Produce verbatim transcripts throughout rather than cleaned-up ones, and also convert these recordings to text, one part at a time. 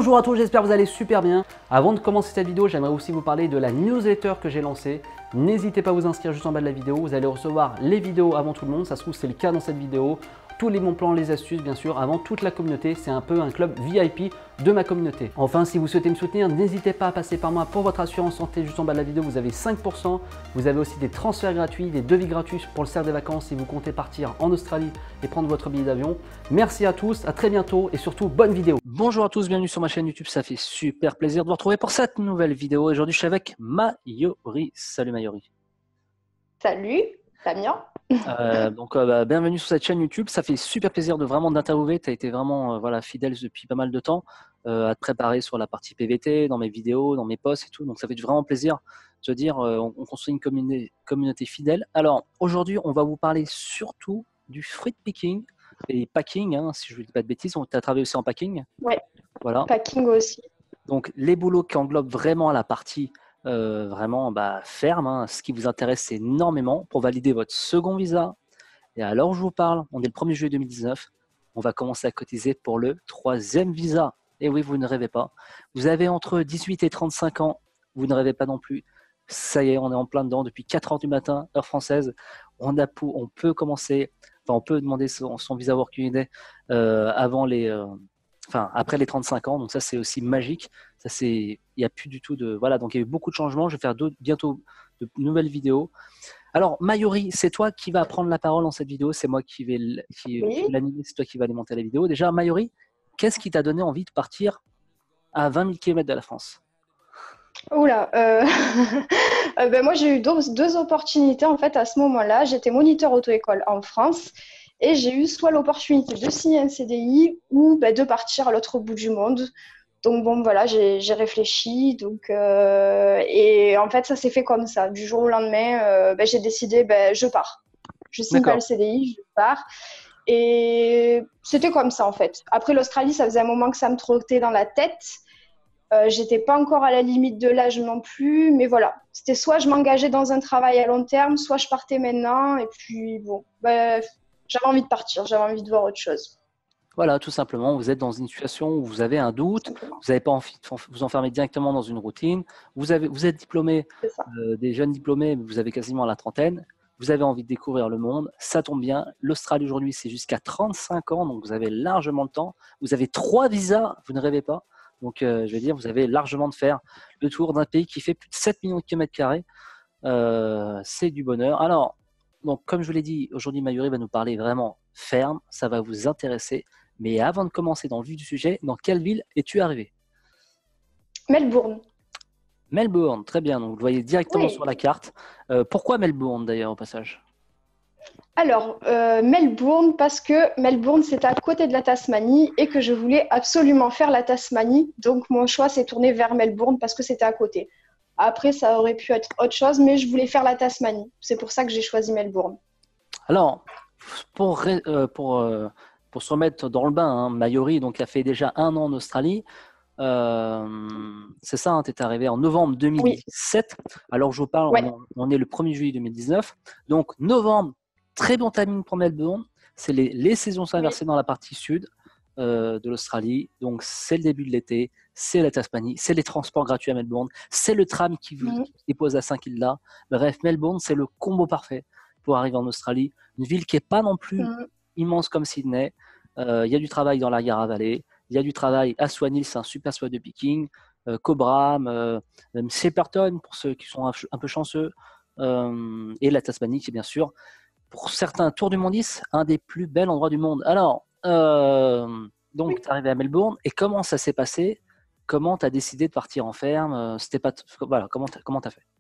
Bonjour à tous, j'espère que vous allez super bien. Avant de commencer cette vidéo, j'aimerais aussi vous parler de la newsletter que j'ai lancée. N'hésitez pas à vous inscrire juste en bas de la vidéo, vous allez recevoir les vidéos avant tout le monde, ça se trouve c'est le cas dans cette vidéo. Tous les bons plans, les astuces, bien sûr, avant toute la communauté. C'est un peu un club V I P de ma communauté. Enfin, si vous souhaitez me soutenir, n'hésitez pas à passer par moi pour votre assurance santé. Juste en bas de la vidéo, vous avez cinq pour cent. Vous avez aussi des transferts gratuits, des devis gratuits pour le cercle des vacances si vous comptez partir en Australie et prendre votre billet d'avion. Merci à tous, à très bientôt et surtout, bonne vidéo. Bonjour à tous, bienvenue sur ma chaîne YouTube. Ça fait super plaisir de vous retrouver pour cette nouvelle vidéo. Aujourd'hui, je suis avec Mayori. Salut Mayori. Salut, Damien. Euh, donc euh, bah, bienvenue sur cette chaîne YouTube, ça fait super plaisir de vraiment d'interviewer, tu as été vraiment euh, voilà, fidèle depuis pas mal de temps euh, à te préparer sur la partie P V T, dans mes vidéos, dans mes posts et tout, donc ça fait vraiment plaisir de dire euh, on, on construit une communauté, communauté fidèle. Alors aujourd'hui on va vous parler surtout du fruit picking et packing, hein, si je ne dis pas de bêtises, tu as travaillé aussi en packing. Ouais, voilà. Packing aussi. Donc les boulots qui englobent vraiment la partie Euh, vraiment bah, ferme, hein. Ce qui vous intéresse énormément pour valider votre second visa. Et alors je vous parle, on est le premier juillet deux mille dix-neuf, on va commencer à cotiser pour le troisième visa. Et oui, vous ne rêvez pas. Vous avez entre dix-huit et trente-cinq ans, vous ne rêvez pas non plus. Ça y est, on est en plein dedans depuis quatre heures du matin, heure française. On, a, on peut commencer, enfin on peut demander son, son visa Work Holiday euh, avant les... Euh, Enfin, après les trente-cinq ans, donc ça c'est aussi magique. Ça c'est, il n'y a plus du tout de, voilà, donc il y a eu beaucoup de changements. Je vais faire bientôt de nouvelles vidéos. Alors Mayori, c'est toi qui vas prendre la parole dans cette vidéo. C'est moi qui vais, qui, Oui. qui vais l'animer. C'est toi qui vas alimenter la vidéo. Déjà Mayori, qu'est-ce qui t'a donné envie de partir à vingt mille kilomètres de la France? Oula, euh... ben moi j'ai eu deux, deux opportunités en fait à ce moment-là. J'étais moniteur auto-école en France. Et j'ai eu soit l'opportunité de signer un C D I ou ben, de partir à l'autre bout du monde. Donc bon, voilà, j'ai réfléchi. Donc, euh, et en fait, ça s'est fait comme ça. Du jour au lendemain, euh, ben, j'ai décidé, ben, je pars. Je signe pas le C D I, je pars. Et c'était comme ça en fait. Après l'Australie, ça faisait un moment que ça me trottait dans la tête. Euh, j'étais pas encore à la limite de l'âge non plus. Mais voilà, c'était soit je m'engageais dans un travail à long terme, soit je partais maintenant. Et puis bon, ben, j'avais envie de partir, j'avais envie de voir autre chose. Voilà, tout simplement, vous êtes dans une situation où vous avez un doute, vous n'avez pas envie de vous enfermer directement dans une routine, vous, avez, vous êtes diplômé, euh, des jeunes diplômés, vous avez quasiment la trentaine, vous avez envie de découvrir le monde, ça tombe bien, l'Australie aujourd'hui c'est jusqu'à trente-cinq ans, donc vous avez largement le temps, vous avez trois visas, vous ne rêvez pas, donc euh, je vais dire, vous avez largement de faire le tour d'un pays qui fait plus de sept millions de kilomètres carrés, euh, c'est du bonheur. Alors, donc, comme je vous l'ai dit, aujourd'hui Mayori va nous parler vraiment ferme, ça va vous intéresser. Mais avant de commencer dans le vif du sujet, dans quelle ville es-tu arrivé? Melbourne. Melbourne, très bien. Donc, vous le voyez directement Oui. sur la carte. Euh, pourquoi Melbourne d'ailleurs au passage? Alors, euh, Melbourne, parce que Melbourne, c'est à côté de la Tasmanie et que je voulais absolument faire la Tasmanie. Donc, mon choix s'est tourné vers Melbourne parce que c'était à côté. Après, ça aurait pu être autre chose, mais je voulais faire la Tasmanie. C'est pour ça que j'ai choisi Melbourne. Alors, pour, euh, pour, euh, pour se remettre dans le bain, hein, Mayori donc, a fait déjà un an en Australie. Euh, c'est ça, hein, tu es arrivé en novembre deux mille dix-sept. Oui. Alors, je vous parle, ouais. on, on est le premier juillet deux mille dix-neuf. Donc, novembre, très bon timing pour Melbourne. C'est les, les saisons s'inverser oui. dans la partie sud euh, de l'Australie. Donc, c'est le début de l'été, c'est la Tasmanie, c'est les transports gratuits à Melbourne, c'est le tram qui vous mmh. dépose à Saint-Kilda. Bref, Melbourne, c'est le combo parfait pour arriver en Australie. Une ville qui n'est pas non plus mmh. immense comme Sydney. Il euh, y a du travail dans la Yarra Valley. Il y a du travail à Swanhill, c'est un super spot de picking. Euh, Cobram, euh, même Shepparton pour ceux qui sont un, un peu chanceux. Euh, et la Tasmanie qui est bien sûr, pour certains tours du mondis, un des plus bels endroits du monde. Alors, euh, donc, oui. tu es arrivé à Melbourne. Et comment ça s'est passé? Comment tu as décidé de partir en ferme? C'était pas t... voilà, comment tu as fait?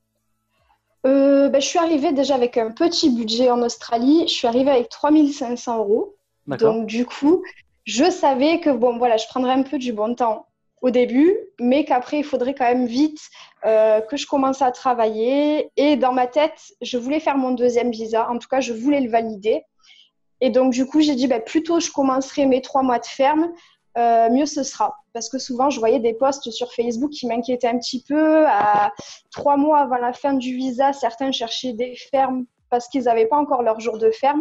euh, ben, Je suis arrivée déjà avec un petit budget en Australie. Je suis arrivée avec trois mille cinq cents euros. Donc, du coup, je savais que bon, voilà, je prendrais un peu du bon temps au début, mais qu'après, il faudrait quand même vite euh, que je commence à travailler. Et dans ma tête, je voulais faire mon deuxième visa. En tout cas, je voulais le valider. Et donc, du coup, j'ai dit, bah, plus tôt je commencerai mes trois mois de ferme, euh, mieux ce sera. Parce que souvent, je voyais des posts sur Facebook qui m'inquiétaient un petit peu. À trois mois avant la fin du visa, certains cherchaient des fermes parce qu'ils n'avaient pas encore leur jour de ferme.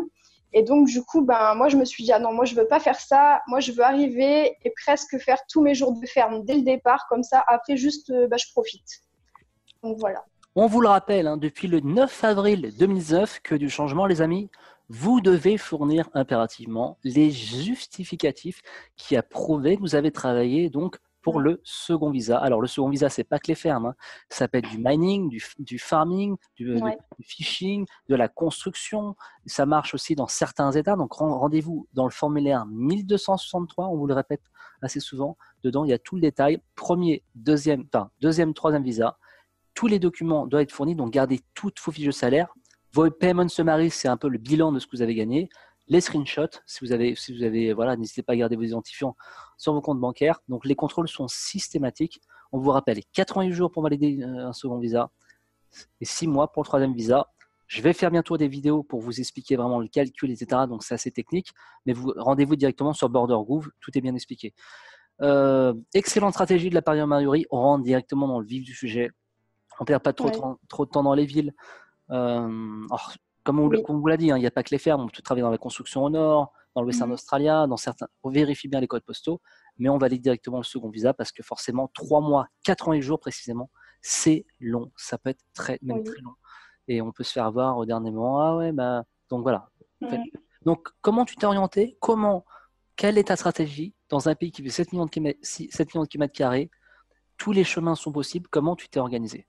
Et donc, du coup, ben, moi, je me suis dit, ah non, moi, je veux pas faire ça. Moi, je veux arriver et presque faire tous mes jours de ferme dès le départ. Comme ça, après, juste, euh, ben, je profite. Donc, voilà. On vous le rappelle, hein, depuis le neuf avril deux mille dix-neuf, que du changement, les amis, vous devez fournir impérativement les justificatifs qui a prouvé que vous avez travaillé donc pour le second visa. Alors, le second visa, c'est pas que les fermes. Hein. Ça peut être du mining, du, du farming, du, Ouais. du fishing, de la construction. Ça marche aussi dans certains États. Donc, rendez-vous dans le formulaire mille deux cent soixante-trois. On vous le répète assez souvent. Dedans, il y a tout le détail. Premier, deuxième, enfin, deuxième, troisième visa. Tous les documents doivent être fournis, donc gardez toutes vos fiches de salaire. Vos payment summaries, c'est un peu le bilan de ce que vous avez gagné. Les screenshots, si vous avez, si vous avez, voilà, n'hésitez pas à garder vos identifiants sur vos comptes bancaires. Donc les contrôles sont systématiques. On vous rappelle, quatre-vingt-huit jours pour valider un second visa et six mois pour le troisième visa. Je vais faire bientôt des vidéos pour vous expliquer vraiment le calcul, et cetera. Donc c'est assez technique, mais vous rendez-vous directement sur BorderGouv, tout est bien expliqué. Euh, excellente stratégie de la part de Mayuri. On rentre directement dans le vif du sujet. On ne perd pas trop, Ouais. de, trop de temps dans les villes. Euh, alors, comme, on, Oui. comme on vous l'a dit, hein, il n'y a pas que les fermes. On peut travailler dans la construction au nord, dans le Western Mmh. Australia, dans certains. On vérifie bien les codes postaux, mais on valide directement le second visa parce que forcément, trois mois, quatre-vingt-huit jours précisément, c'est long. Ça peut être très, même Oui. très long. Et on peut se faire avoir au dernier moment. Ah ouais, bah. Donc voilà. Mmh. Donc, comment tu t'es orienté? Comment, quelle est ta stratégie dans un pays qui fait sept millions de kilomètres carrés? Tous les chemins sont possibles. Comment tu t'es organisé?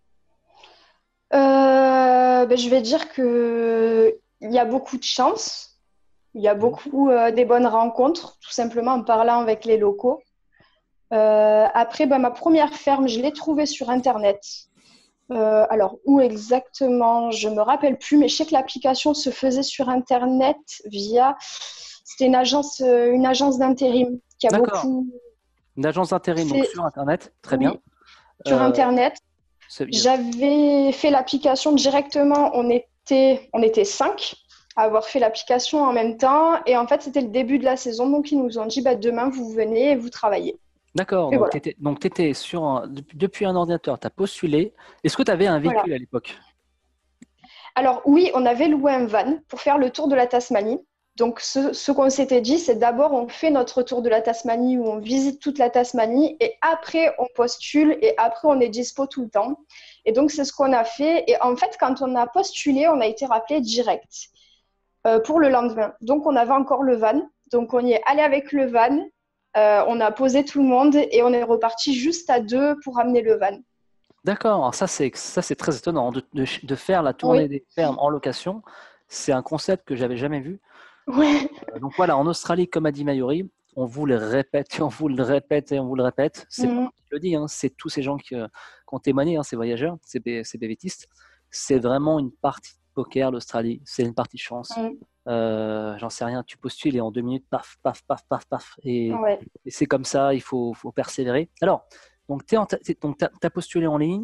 Euh, ben, je vais dire que il y a beaucoup de chance. Il y a beaucoup euh, des bonnes rencontres, tout simplement en parlant avec les locaux. Euh, après, ben, ma première ferme, je l'ai trouvée sur Internet. Euh, alors, où exactement, je ne me rappelle plus, mais je sais que l'application se faisait sur Internet via... C'était une agence, euh, une agence d'intérim qui a D'accord. beaucoup... Une agence d'intérim, donc fait... sur Internet, très oui, bien. sur Euh, Internet. J'avais fait l'application directement, on était, on était cinq à avoir fait l'application en même temps. Et en fait, c'était le début de la saison, donc ils nous ont dit, bah, demain, vous venez et vous travaillez. D'accord, Et donc voilà. tu étais sur un, depuis un ordinateur, tu as postulé. Est-ce que tu avais un Voilà. véhicule à l'époque? Alors oui, on avait loué un van pour faire le tour de la Tasmanie. Donc ce, ce qu'on s'était dit, c'est d'abord on fait notre tour de la Tasmanie où on visite toute la Tasmanie et après on postule et après on est dispo tout le temps. Et donc c'est ce qu'on a fait. Et en fait, quand on a postulé, on a été rappelé direct euh, pour le lendemain. Donc on avait encore le van. Donc on y est allé avec le van. Euh, on a posé tout le monde et on est reparti juste à deux pour amener le van. D'accord, alors ça c'est ça c'est très étonnant de, de, de faire la tournée Oui. des fermes en location. C'est un concept que j'avais jamais vu. Ouais. Euh, donc voilà, en Australie, comme a dit Mayuri, on vous le répète, et on vous le répète et on vous le répète. C'est pas Mmh. moi qui le dis, hein, c'est tous ces gens qui, euh, qui ont témoigné, hein, ces voyageurs, ces, bé- ces bévétistes. C'est vraiment une partie de poker, l'Australie. C'est une partie de chance. Mmh. Euh, j'en sais rien, tu postules et en deux minutes, paf, paf, paf, paf, paf. Et, Ouais. et c'est comme ça, il faut, faut persévérer. Alors, donc tu as postulé en ligne.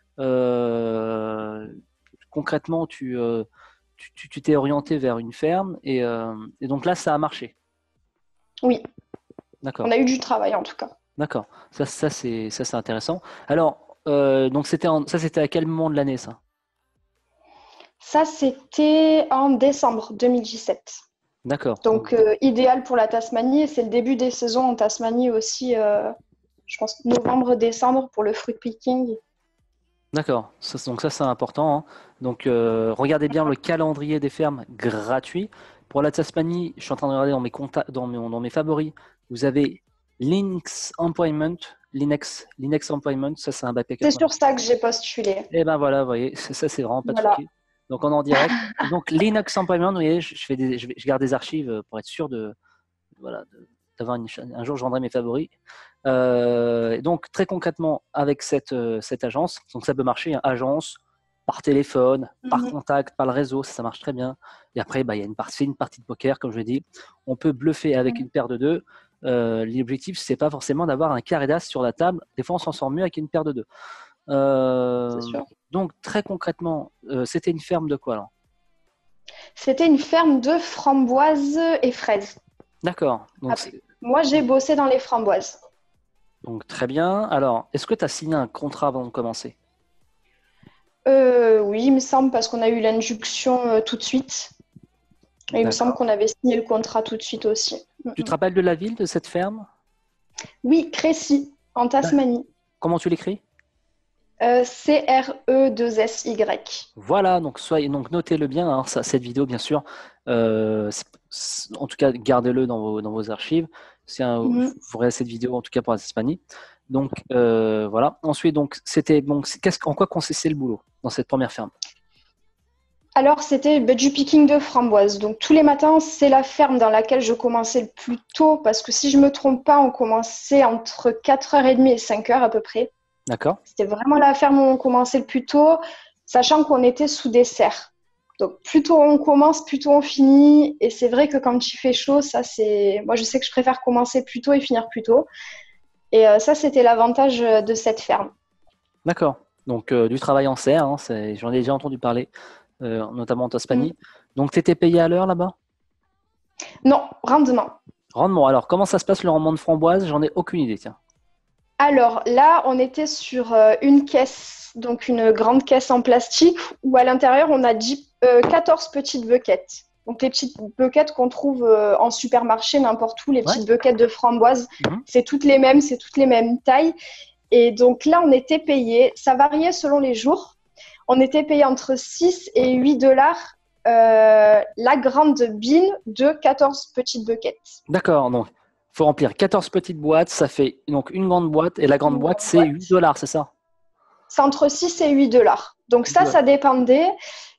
Euh, concrètement, tu euh, tu tu- tu t'es orienté vers une ferme et, euh, et donc là, ça a marché. Oui. D'accord, On a eu du travail en tout cas. d'accord. Ça, ça c'est ça, c'est intéressant. Alors, euh, donc c'était en- ça, c'était à quel moment de l'année, ça? Ça, c'était en décembre deux mille dix-sept. D'accord. Donc, Donc, euh, idéal pour la Tasmanie. Et c'est le début des saisons en Tasmanie aussi, euh, je pense, novembre-décembre pour le fruit picking. d'accord. Ça, donc ça, c'est important, hein. Donc, euh, regardez bien le calendrier des fermes gratuit. Pour la Tasmanie, je suis en train de regarder dans mes contacts, dans mes, dans mes favoris. Vous avez Linux Employment, Linux, Linux Employment. Ça, c'est un backpacker. C'est sur ça que j'ai postulé. Et ben voilà, vous voyez, c'est- ça, c'est vraiment pas de Voilà. souci. Donc, on est en direct. Donc, Linux Employment, vous voyez, je, je fais des, je, vais- je garde des archives euh, pour être sûr de, voilà, de- d'avoir une chaîne. Un jour, je vendrai mes favoris. Euh, donc, très concrètement, avec cette, euh, cette agence, donc ça peut marcher, hein, agence, par téléphone, par Mhm. contact, par le réseau, ça, ça marche très bien. Et après, bah, il y a une partie, c'est une partie de poker, comme je l'ai dit. On peut bluffer avec une paire de deux. Euh, l'objectif, c'est pas forcément d'avoir un carré d'as sur la table. Des fois, on s'en sort mieux avec une paire de deux. C'est Euh, sûr. donc, très concrètement, euh, c'était une ferme de quoi alors? C'était une ferme de framboises et fraises. D'accord. Donc, Après, c'est- moi, j'ai bossé dans les framboises. donc, très bien. Alors, est-ce que tu as signé un contrat avant de commencer? Euh, oui, il me semble, parce qu'on a eu l'induction euh, tout de suite. Et il me semble qu'on avait signé le contrat tout de suite aussi. Tu te rappelles de la ville, de cette ferme? Oui, Crécy, en Tasmanie. Comment tu l'écris? euh, C R E deux S Y. Voilà, donc, soyez, donc notez-le bien, hein, ça, cette vidéo, bien sûr. Euh, c'est- c'est- en tout cas, gardez-le dans vos, dans vos archives. C'est un, Mm-hmm. Vous verrez cette vidéo, en tout cas pour la Tasmanie. Donc, euh, voilà. Ensuite, donc, c'était, donc, qu'est-ce, en quoi consistait le boulot dans cette première ferme? Alors, c'était bah, du picking de framboises. Donc, tous les matins, c'est la ferme dans laquelle je commençais le plus tôt. Parce que si je ne me trompe pas, on commençait entre quatre heures trente et cinq heures à peu près. D'accord. C'était vraiment la ferme où on commençait le plus tôt, sachant qu'on était sous dessert. Donc, plus tôt on commence, plus tôt on finit. Et c'est vrai que quand il fait chaud, ça, c'est… Moi, je sais que je préfère commencer plus tôt et finir plus tôt. Et euh, ça, c'était l'avantage de cette ferme. D'accord. Donc, euh, du travail en serre, hein, c'est- j'en ai déjà entendu parler, euh, notamment en Tasmanie. Mm. Donc, tu étais payé à l'heure là-bas? Non, rendement. Rendement. Alors, comment ça se passe le rendement de framboise? J'en ai aucune idée, tiens. Alors là, on était sur euh, une caisse, donc une grande caisse en plastique, où à l'intérieur, on a dix, euh, quatorze petites buckets. Donc les petites buckets qu'on trouve euh, en supermarché, n'importe où, les petites ouais. buckets de framboises, mmh. c'est toutes les mêmes, c'est toutes les mêmes tailles. Et donc là, on était payé, ça variait selon les jours, on était payé entre six et huit dollars euh, la grande bine de quatorze petites buckets. D'accord, donc il faut remplir quatorze petites boîtes, ça fait donc une grande boîte, et la grande une boîte, grande c'est boîte. huit dollars, c'est ça? C'est entre six et huit dollars. Donc ça, ça dépendait.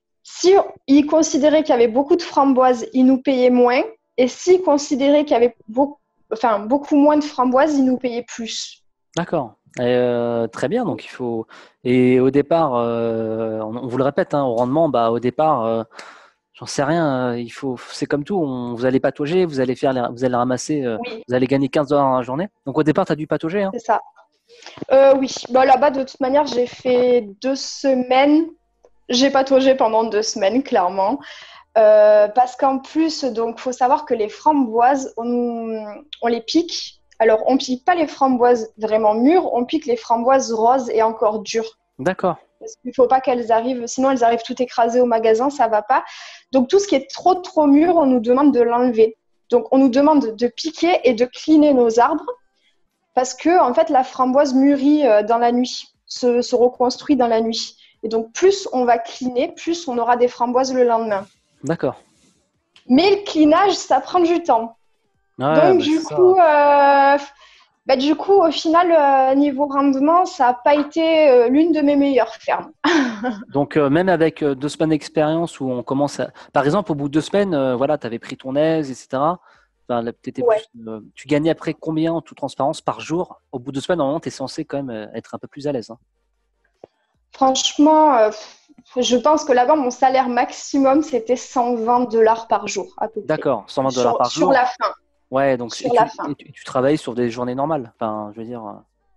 Si ils considéraient qu'il y avait beaucoup de framboises, ils nous payaient moins. Et s'ils considéraient qu'il y avait beaucoup, enfin, beaucoup moins de framboises, ils nous payaient plus. D'accord. Euh, très bien. Donc il faut. Et au départ, euh, on, on vous le répète, hein, au rendement, bah, au départ, euh, j'en sais rien. Euh, il faut. C'est comme tout. On, vous allez patauger, vous allez faire, les, vous allez ramasser, euh, oui. Vous allez gagner quinze dollars dans la journée. Donc au départ, tu as dû patauger. Hein. C'est ça. Euh, oui. Bah, là-bas, de toute manière, j'ai fait deux semaines. J'ai pataugé pendant deux semaines, clairement. Euh, parce qu'en plus, donc, faut savoir que les framboises, on, on les pique. Alors, on pique pas les framboises vraiment mûres, on pique les framboises roses et encore dures. D'accord. Parce qu'il faut pas qu'elles arrivent, sinon elles arrivent toutes écrasées au magasin, ça va pas. Donc, tout ce qui est trop, trop mûr, on nous demande de l'enlever. Donc, on nous demande de piquer et de cleaner nos arbres parce que, en fait, la framboise mûrit dans la nuit, se, se reconstruit dans la nuit. Et donc, plus on va cleaner, plus on aura des framboises le lendemain. D'accord. Mais le cleanage, ça prend du temps. Ouais, donc, bah du coup, euh, bah, du coup, au final, euh, niveau rendement, ça n'a pas été euh, l'une de mes meilleures fermes. Donc, euh, même avec euh, deux semaines d'expérience où on commence à… Par exemple, au bout de deux semaines, euh, voilà, tu avais pris ton aise, et cetera. Enfin, là, t'étais ouais. plus, euh, tu gagnais après combien en toute transparence par jour? Au bout de deux semaines, normalement, tu es censé quand même euh, être un peu plus à l'aise. Hein. Franchement, euh, je pense que là-bas, mon salaire maximum, c'était cent vingt dollars par jour, à peu près. D'accord, cent vingt dollars par sur, jour. Sur la fin. Ouais, donc sur et la tu, fin. Et tu, tu travailles sur des journées normales. Enfin, je veux dire.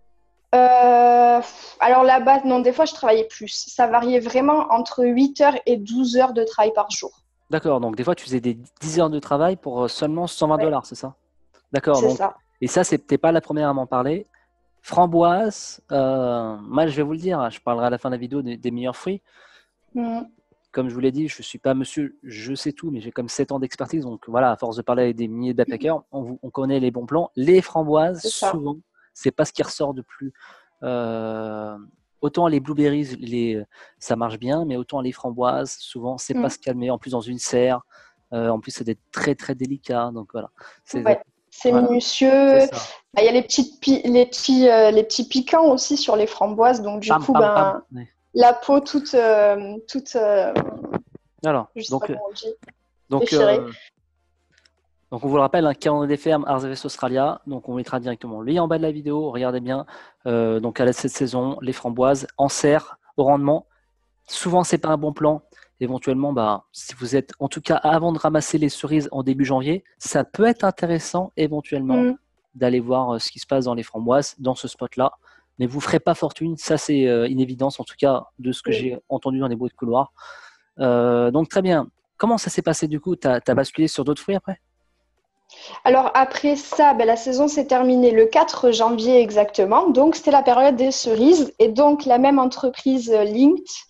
Euh, alors là-bas, non, des fois, je travaillais plus. Ça variait vraiment entre huit heures et douze heures de travail par jour. D'accord, donc des fois, tu faisais des dix heures de travail pour seulement cent vingt dollars, ouais. C'est ça? D'accord. C'est donc, ça. Et ça, c'était pas la première à m'en parler. Framboise, euh, moi, je vais vous le dire, je parlerai à la fin de la vidéo des, des meilleurs fruits. Mmh. Comme je vous l'ai dit, je ne suis pas monsieur, je sais tout, mais j'ai comme sept ans d'expertise. Donc voilà, à force de parler avec des milliers de backpackers, on, on connaît les bons plans. Les framboises, souvent, c'est pas ce qui ressort de plus. Euh, autant les blueberries, les, ça marche bien, mais autant les framboises, souvent, c'est mmh. pas ce qu'il y a de meilleur. En plus, dans une serre, euh, en plus, c'est des très très délicat. Donc voilà. C'est, ouais, c'est voilà. minutieux. Il bah, y a les, petites, les, petits, euh, les petits piquants aussi sur les framboises. Donc du pam, coup, pam, ben. Pam. Ouais. La peau toute, euh, toute euh, alors, je sais donc, pas comment on dit, donc, déchirée. Euh, donc, on vous le rappelle, un calendrier des fermes Arzévès Australia. Donc, on mettra directement le lien en bas de la vidéo. Regardez bien. Euh, donc, à la cette saison, les framboises en serre, au rendement. Souvent, c'est pas un bon plan. Éventuellement, bah, si vous êtes, en tout cas, avant de ramasser les cerises en début janvier, ça peut être intéressant, éventuellement, mm. d'aller voir euh, ce qui se passe dans les framboises, dans ce spot-là. Mais vous ne ferez pas fortune, ça c'est euh, une évidence, en tout cas de ce que oui. j'ai entendu dans les bruits de couloir. Euh, donc très bien. Comment ça s'est passé du coup? Tu as basculé sur d'autres fruits après? Alors après ça, ben, la saison s'est terminée le quatre janvier exactement. Donc c'était la période des cerises. Et donc la même entreprise Linked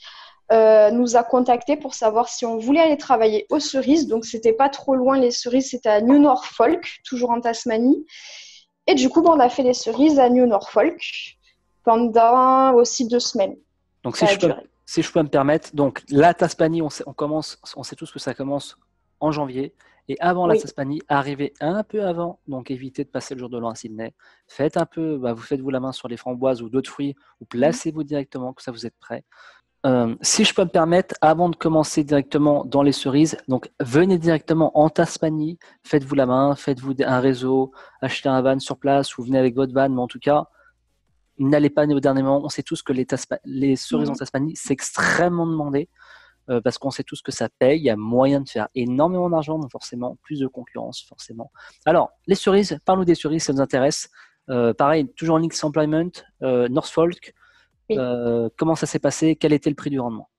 euh, nous a contactés pour savoir si on voulait aller travailler aux cerises. Donc, c'était pas trop loin, les cerises, c'était à New Norfolk, toujours en Tasmanie. Et du coup, bah, on a fait les cerises à New Norfolk pendant aussi deux semaines. Donc, si je, peux, si je peux me permettre, donc la Tasmanie, on, sait, on, commence, on sait tous que ça commence en janvier. Et avant oui. la Tasmanie, arrivez un peu avant, donc évitez de passer le jour de l'an à Sydney. Faites un peu, bah, vous faites-vous la main sur les framboises ou d'autres fruits, ou placez-vous directement, que ça vous êtes prêt. Euh, si je peux me permettre, avant de commencer directement dans les cerises, donc venez directement en Tasmanie, faites-vous la main, faites-vous un réseau, achetez un van sur place ou venez avec votre van, mais en tout cas, n'allez pas au dernier moment. On sait tous que les, Taspa- les cerises mmh. en Tasmanie, c'est extrêmement demandé. Euh, parce qu'on sait tous que ça paye, il y a moyen de faire énormément d'argent, donc forcément plus de concurrence, forcément. Alors, les cerises, parlons des cerises, ça nous intéresse. Euh, pareil, toujours en Links Employment, euh, Norfolk, oui. euh, comment ça s'est passé? Quel était le prix du rendement?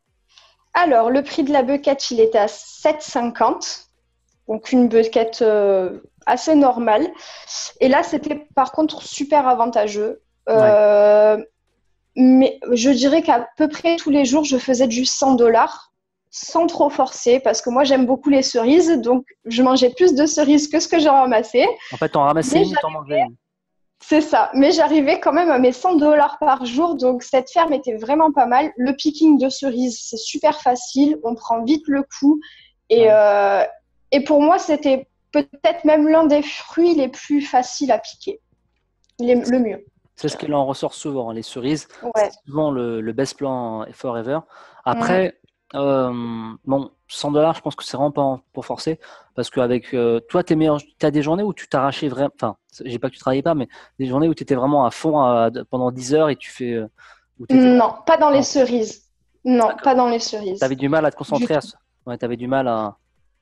Alors, le prix de la bucket, il était à sept cinquante, donc une bucket euh, assez normale. Et là, c'était par contre super avantageux. Euh, ouais. Mais je dirais qu'à peu près tous les jours, je faisais du cent dollars sans trop forcer parce que moi, j'aime beaucoup les cerises. Donc, je mangeais plus de cerises que ce que j'ai ramassé. En fait, t'en ramassais une, t'en mangeais une. C'est ça. Mais j'arrivais quand même à mes cent dollars par jour. Donc, cette ferme était vraiment pas mal. Le picking de cerises, c'est super facile. On prend vite le coup. Et, ouais. euh, et pour moi, c'était peut-être même l'un des fruits les plus faciles à piquer. Les, le mieux. C'est ce qu'il en ressort souvent, les cerises. Ouais. C'est souvent le, le best plan forever. Après, mmh. euh, bon, cent dollars, je pense que c'est vraiment pas pour forcer. Parce qu'avec euh, toi, tu as des journées où tu t'arrachais vraiment. Enfin, j'ai pas que tu travaillais pas, mais des journées où tu étais vraiment à fond à, pendant dix heures et tu fais. Euh, non, pas dans les cerises. Non, pas dans les cerises. Tu avais du mal à te concentrer. À... Ouais, tu avais du mal à.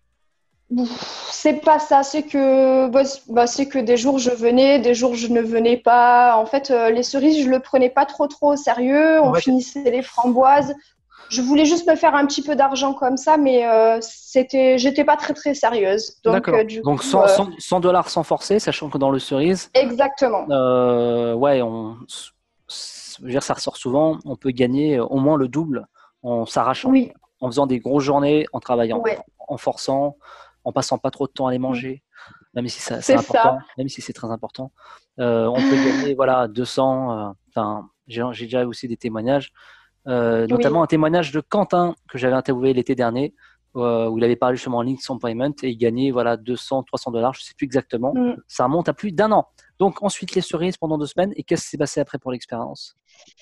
C'est pas ça, c'est que, bah, bah, c'est que des jours je venais, des jours je ne venais pas. En fait, euh, les cerises, je le prenais pas trop trop au sérieux. On ouais, finissait les framboises. Je voulais juste me faire un petit peu d'argent comme ça, mais euh, c'était, j'étais pas très très sérieuse. Donc, euh, du Donc coup, cent, euh... cent dollars sans forcer, sachant que dans le cerise. Exactement. Euh, ouais, on, je veux dire, ça ressort souvent. On peut gagner au moins le double en s'arrachant, oui. en faisant des grosses journées, en travaillant, ouais. en, en forçant. En passant pas trop de temps à les manger, même si ça, c'est, c'est important, ça. même si c'est très important. Euh, on peut gagner voilà deux cents. Enfin, euh, j'ai, j'ai déjà aussi des témoignages, euh, notamment oui. un témoignage de Quentin que j'avais interviewé l'été dernier, euh, où il avait parlé justement en Links Employment et il gagnait voilà deux cents, trois cents dollars, je sais plus exactement. Mm. Ça remonte à plus d'un an. Donc ensuite les cerises pendant deux semaines. Et qu'est-ce qui s'est passé après pour l'expérience?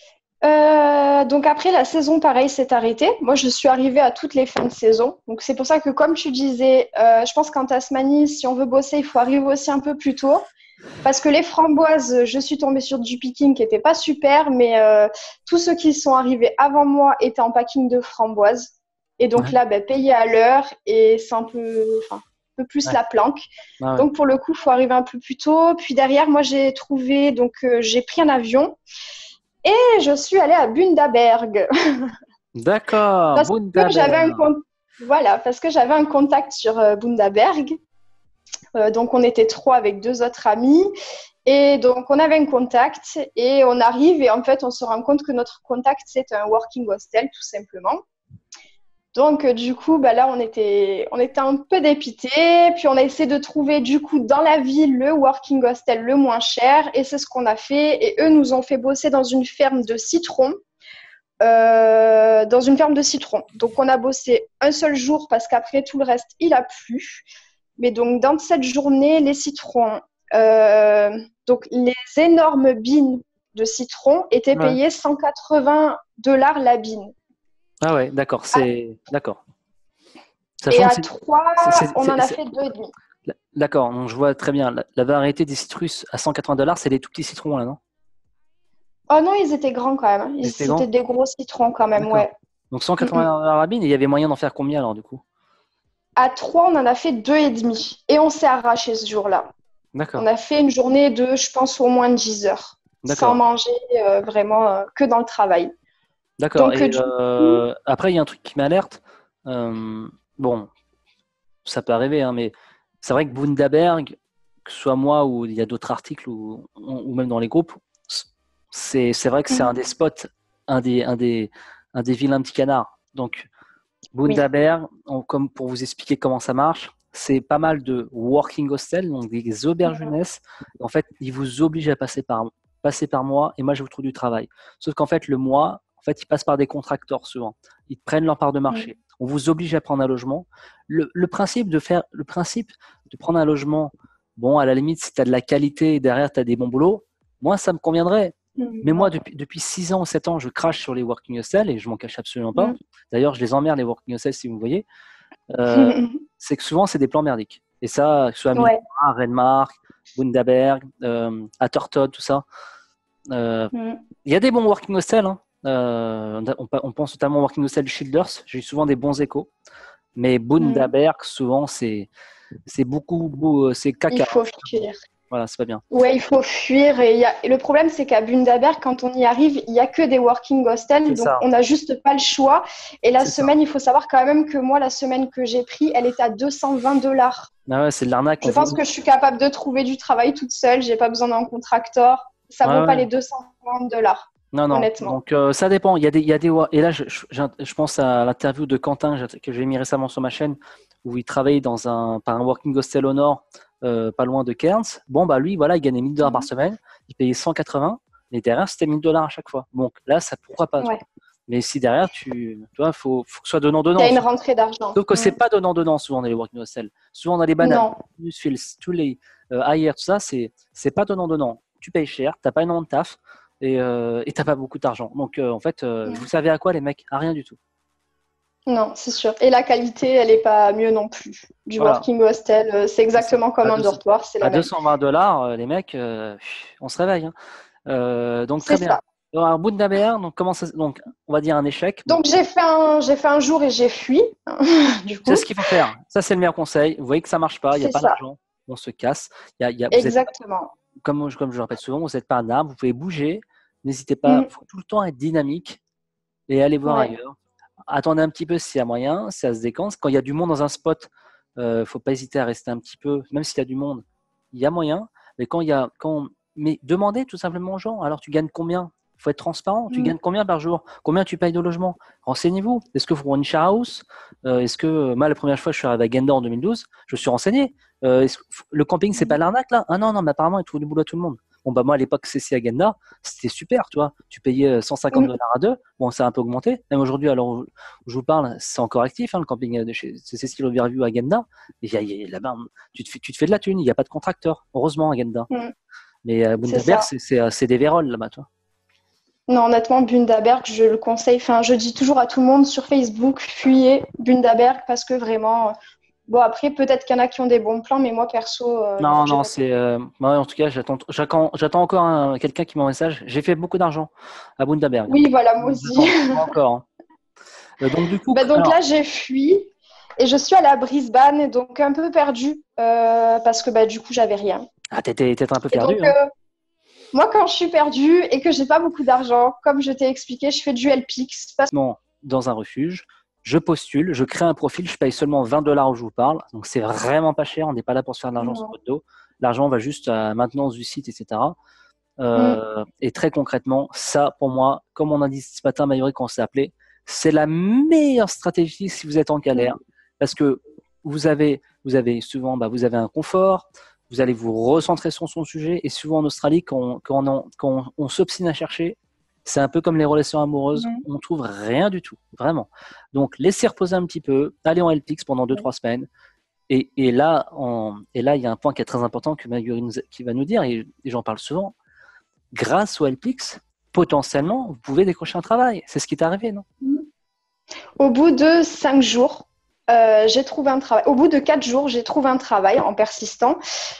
Euh, donc après la saison, pareil, s'est arrêtée. Moi, je suis arrivée à toutes les fins de saison. Donc c'est pour ça que, comme tu disais, euh, je pense qu'en Tasmanie, si on veut bosser, il faut arriver aussi un peu plus tôt. Parce que les framboises, je suis tombée sur du picking qui n'était pas super, mais euh, tous ceux qui sont arrivés avant moi étaient en packing de framboises. Et donc ouais. là, ben, payé à l'heure et c'est un peu, enfin, un peu plus ouais. la planque. Ah ouais. Donc pour le coup, il faut arriver un peu plus tôt. Puis derrière, moi, j'ai trouvé, donc euh, j'ai pris un avion. Et je suis allée à Bundaberg. D'accord, parce Bundaberg. Que j'avais un con... Voilà, parce que j'avais un contact sur euh, Bundaberg. Euh, donc, on était trois avec deux autres amis. Et donc, on avait un contact et on arrive et en fait, on se rend compte que notre contact, c'est un working hostel, tout simplement. Donc, euh, du coup, bah, là, on était, on était un peu dépités. Puis, on a essayé de trouver, du coup, dans la ville, le working hostel le moins cher. Et c'est ce qu'on a fait. Et eux nous ont fait bosser dans une ferme de citrons. Euh, dans une ferme de citrons. Donc, on a bossé un seul jour parce qu'après, tout le reste, il a plu. Mais donc, dans cette journée, les citrons, euh, donc les énormes bines de citrons étaient ouais. payées cent quatre-vingts dollars la bine. Ah ouais, d'accord, c'est ah. d'accord. Sachant et à c'est... trois, c'est, c'est, on c'est, en a c'est... fait deux et demi. D'accord, donc je vois très bien. La, la variété des citrus à cent quatre-vingts dollars, c'est les tout petits citrons là, non? Oh non, ils étaient grands quand même. Ils, c'était grands. Des gros citrons quand même, d'accord. Ouais. Donc cent quatre-vingts dollars la bine, et il y avait moyen d'en faire combien alors du coup? À trois, on en a fait deux et demi. Et on s'est arraché ce jour-là. D'accord. On a fait une journée de, je pense, au moins dix heures. D'accord. Sans manger, euh, vraiment, euh, que dans le travail. D'accord. Donc, et euh, coup... après, il y a un truc qui m'alerte. Euh, bon, ça peut arriver, hein, mais c'est vrai que Bundaberg, que ce soit moi ou il y a d'autres articles ou, ou même dans les groupes, c'est, c'est vrai que c'est un des spots, un des, un des, un des vilains petits canards. Donc, Oui. Bundaberg, on- comme pour vous expliquer comment ça marche, c'est pas mal de working hostel, donc des auberges jeunesse. En fait, ils vous obligent à passer par, passer par moi et moi, je vous trouve du travail. Sauf qu'en fait, le mois, en fait, ils passent par des contracteurs souvent. Ils prennent leur part de marché. On vous oblige à prendre un logement. Le, le principe de faire, le principe de prendre un logement, bon, à la limite, si tu as de la qualité et derrière, tu as des bons boulots, moi, ça me conviendrait. Mais moi, depuis, depuis six ans ou sept ans, je crache sur les working hostels et je m'en cache absolument pas. D'ailleurs, je les emmerde, les working hostels, si vous voyez. Euh, c'est que souvent, c'est des plans merdiques. Et ça, que ce soit à Ouais. Mira, Renmark, Bundaberg, euh, Atherton, tout ça. Il euh, Mm. y a des bons working hostels. Hein. Euh, on, on pense notamment au working hostel Childers. J'ai eu souvent des bons échos. Mais Bundaberg, mm. souvent, c'est, c'est beaucoup, beaucoup c'est caca. Il faut fuir. Voilà, c'est pas bien. Ouais, il faut fuir. Et, y a... et le problème, c'est qu'à Bundaberg, quand on y arrive, il n'y a que des working hostels. C'est donc, ça. On n'a juste pas le choix. Et la c'est semaine, ça. Il faut savoir quand même que moi, la semaine que j'ai pris, elle était à deux cent vingt dollars. Ah ouais, c'est de l'arnaque. Je pense veut... que je suis capable de trouver du travail toute seule. J'ai pas besoin d'un contracteur. Ça ne ah vaut ouais. pas les deux cent vingt dollars. Non, non. Honnêtement. Donc, euh, ça dépend. Il y a des, il y a des... Et là, je, je, je pense à l'interview de Quentin que j'ai mis récemment sur ma chaîne où il travaillait dans un, par un working hostel au nord. Euh, pas loin de Cairns. Bon, bah lui, voilà, il gagnait mille dollars mmh. par semaine. Il payait cent quatre-vingts. Et derrière, c'était mille dollars à chaque fois. Donc là, ça pourquoi pas. Ouais. Mais si derrière, tu vois, il faut, faut que ce soit donnant-donnant. Il y a une rentrée d'argent. Sauf que mmh. c'est pas donnant-donnant souvent dans les working hostels. Souvent dans les bananes, Newsfields, tous les euh, ailleurs, tout ça, c'est, c'est pas donnant-donnant. Tu payes cher, t'as pas énormément de taf et euh, t'as pas beaucoup d'argent. Donc euh, en fait, euh, mmh. vous savez à quoi les mecs? À rien du tout. Non, c'est sûr. Et la qualité, elle n'est pas mieux non plus. Du voilà. working hostel, c'est exactement c'est comme un dortoir. C'est la à même. deux cent vingt dollars, les mecs, euh, on se réveille. Hein. Euh, donc très c'est bien. Ça. Alors, Bundaberg, donc comment ça, donc on va dire un échec. Donc j'ai fait un, j'ai fait un jour et j'ai fui. Du coup. C'est ce qu'il faut faire. Ça c'est le meilleur conseil. Vous voyez que ça marche pas, il n'y a pas ça. d'argent, on se casse. Il y a, il y a, vous exactement. Êtes, comme, comme je le répète souvent, vous n'êtes pas un arbre, vous pouvez bouger. N'hésitez pas, il mm. faut tout le temps être dynamique et aller voir ouais. ailleurs. Attendez un petit peu s'il y a moyen, si ça se décante. Quand il y a du monde dans un spot, il euh, ne faut pas hésiter à rester un petit peu, même s'il y a du monde, il y a moyen. Mais quand il y a, quand, mais demandez tout simplement aux gens. Alors tu gagnes combien? Il faut être transparent. Tu mmh. gagnes combien par jour? Combien tu payes de logement? Renseignez-vous. Est-ce que vous prenez une share house? euh, Est-ce que moi la première fois je suis arrivé à Genda en deux mille douze, je me suis renseigné. Euh, est-ce que le camping c'est pas l'arnaque là? Ah non non, mais apparemment ils trouvent du boulot à tout le monde. Bon, bah, moi, à l'époque, C C à Genda, c'était super, tu vois. Tu payais cent cinquante dollars à deux. Bon, ça a un peu augmenté. Même aujourd'hui, alors où je vous parle, c'est encore actif, hein, le camping de chez C C Skill Overview à Genda. Et là-bas, tu te, fais, tu te fais de la thune. Il n'y a pas de contracteur, heureusement, à Genda. Mm. Mais à Bundaberg, c'est, c'est, c'est des véroles là-bas, toi. Non, honnêtement, Bundaberg, je le conseille. Enfin, je dis toujours à tout le monde sur Facebook, fuyez Bundaberg parce que vraiment. Bon, après, peut-être qu'il y en a qui ont des bons plans, mais moi, perso… Euh, non, non, c'est… Euh, moi, en tout cas, j'attends, j'attends, j'attends encore un, quelqu'un qui m'envoie un message. J'ai fait beaucoup d'argent à Bundaberg. Oui, voilà, moi aussi. Pas encore. Hein. Euh, donc, du coup… Bah, donc alors... là, j'ai fui et je suis allée à Brisbane, donc un peu perdue euh, parce que bah, du coup, j'avais rien. Ah, t'étais, t'étais un peu perdue. Donc, hein. euh, moi, quand je suis perdue et que j'ai pas beaucoup d'argent, comme je t'ai expliqué, je fais du L P X. Parce... Non, dans un refuge. Je postule, je crée un profil, je paye seulement vingt dollars où je vous parle. Donc, c'est vraiment pas cher. On n'est pas là pour se faire de l'argent non. sur votre dos. L'argent va juste à la maintenance du site, et cetera. Euh, mm. Et très concrètement, ça, pour moi, comme on a dit ce matin, Mayuri, quand on s'est appelé, c'est la meilleure stratégie si vous êtes en galère. Mm. Parce que vous avez, vous avez souvent bah, vous avez un confort, vous allez vous recentrer sur son sujet. Et souvent en Australie, quand on, quand on, quand on, on s'obstine à chercher, c'est un peu comme les relations amoureuses, mmh. on ne trouve rien du tout, vraiment. Donc, laissez reposer un petit peu, allez en L P X pendant deux trois semaines. Et, et, là, on, et là, il y a un point qui est très important que Mayuri qui va nous dire, et, et j'en parle souvent. Grâce au L P X, potentiellement, vous pouvez décrocher un travail. C'est ce qui est arrivé, non? Au bout de cinq jours, euh, j'ai trouvé un travail. Au bout de quatre jours, j'ai trouvé un travail en persistant.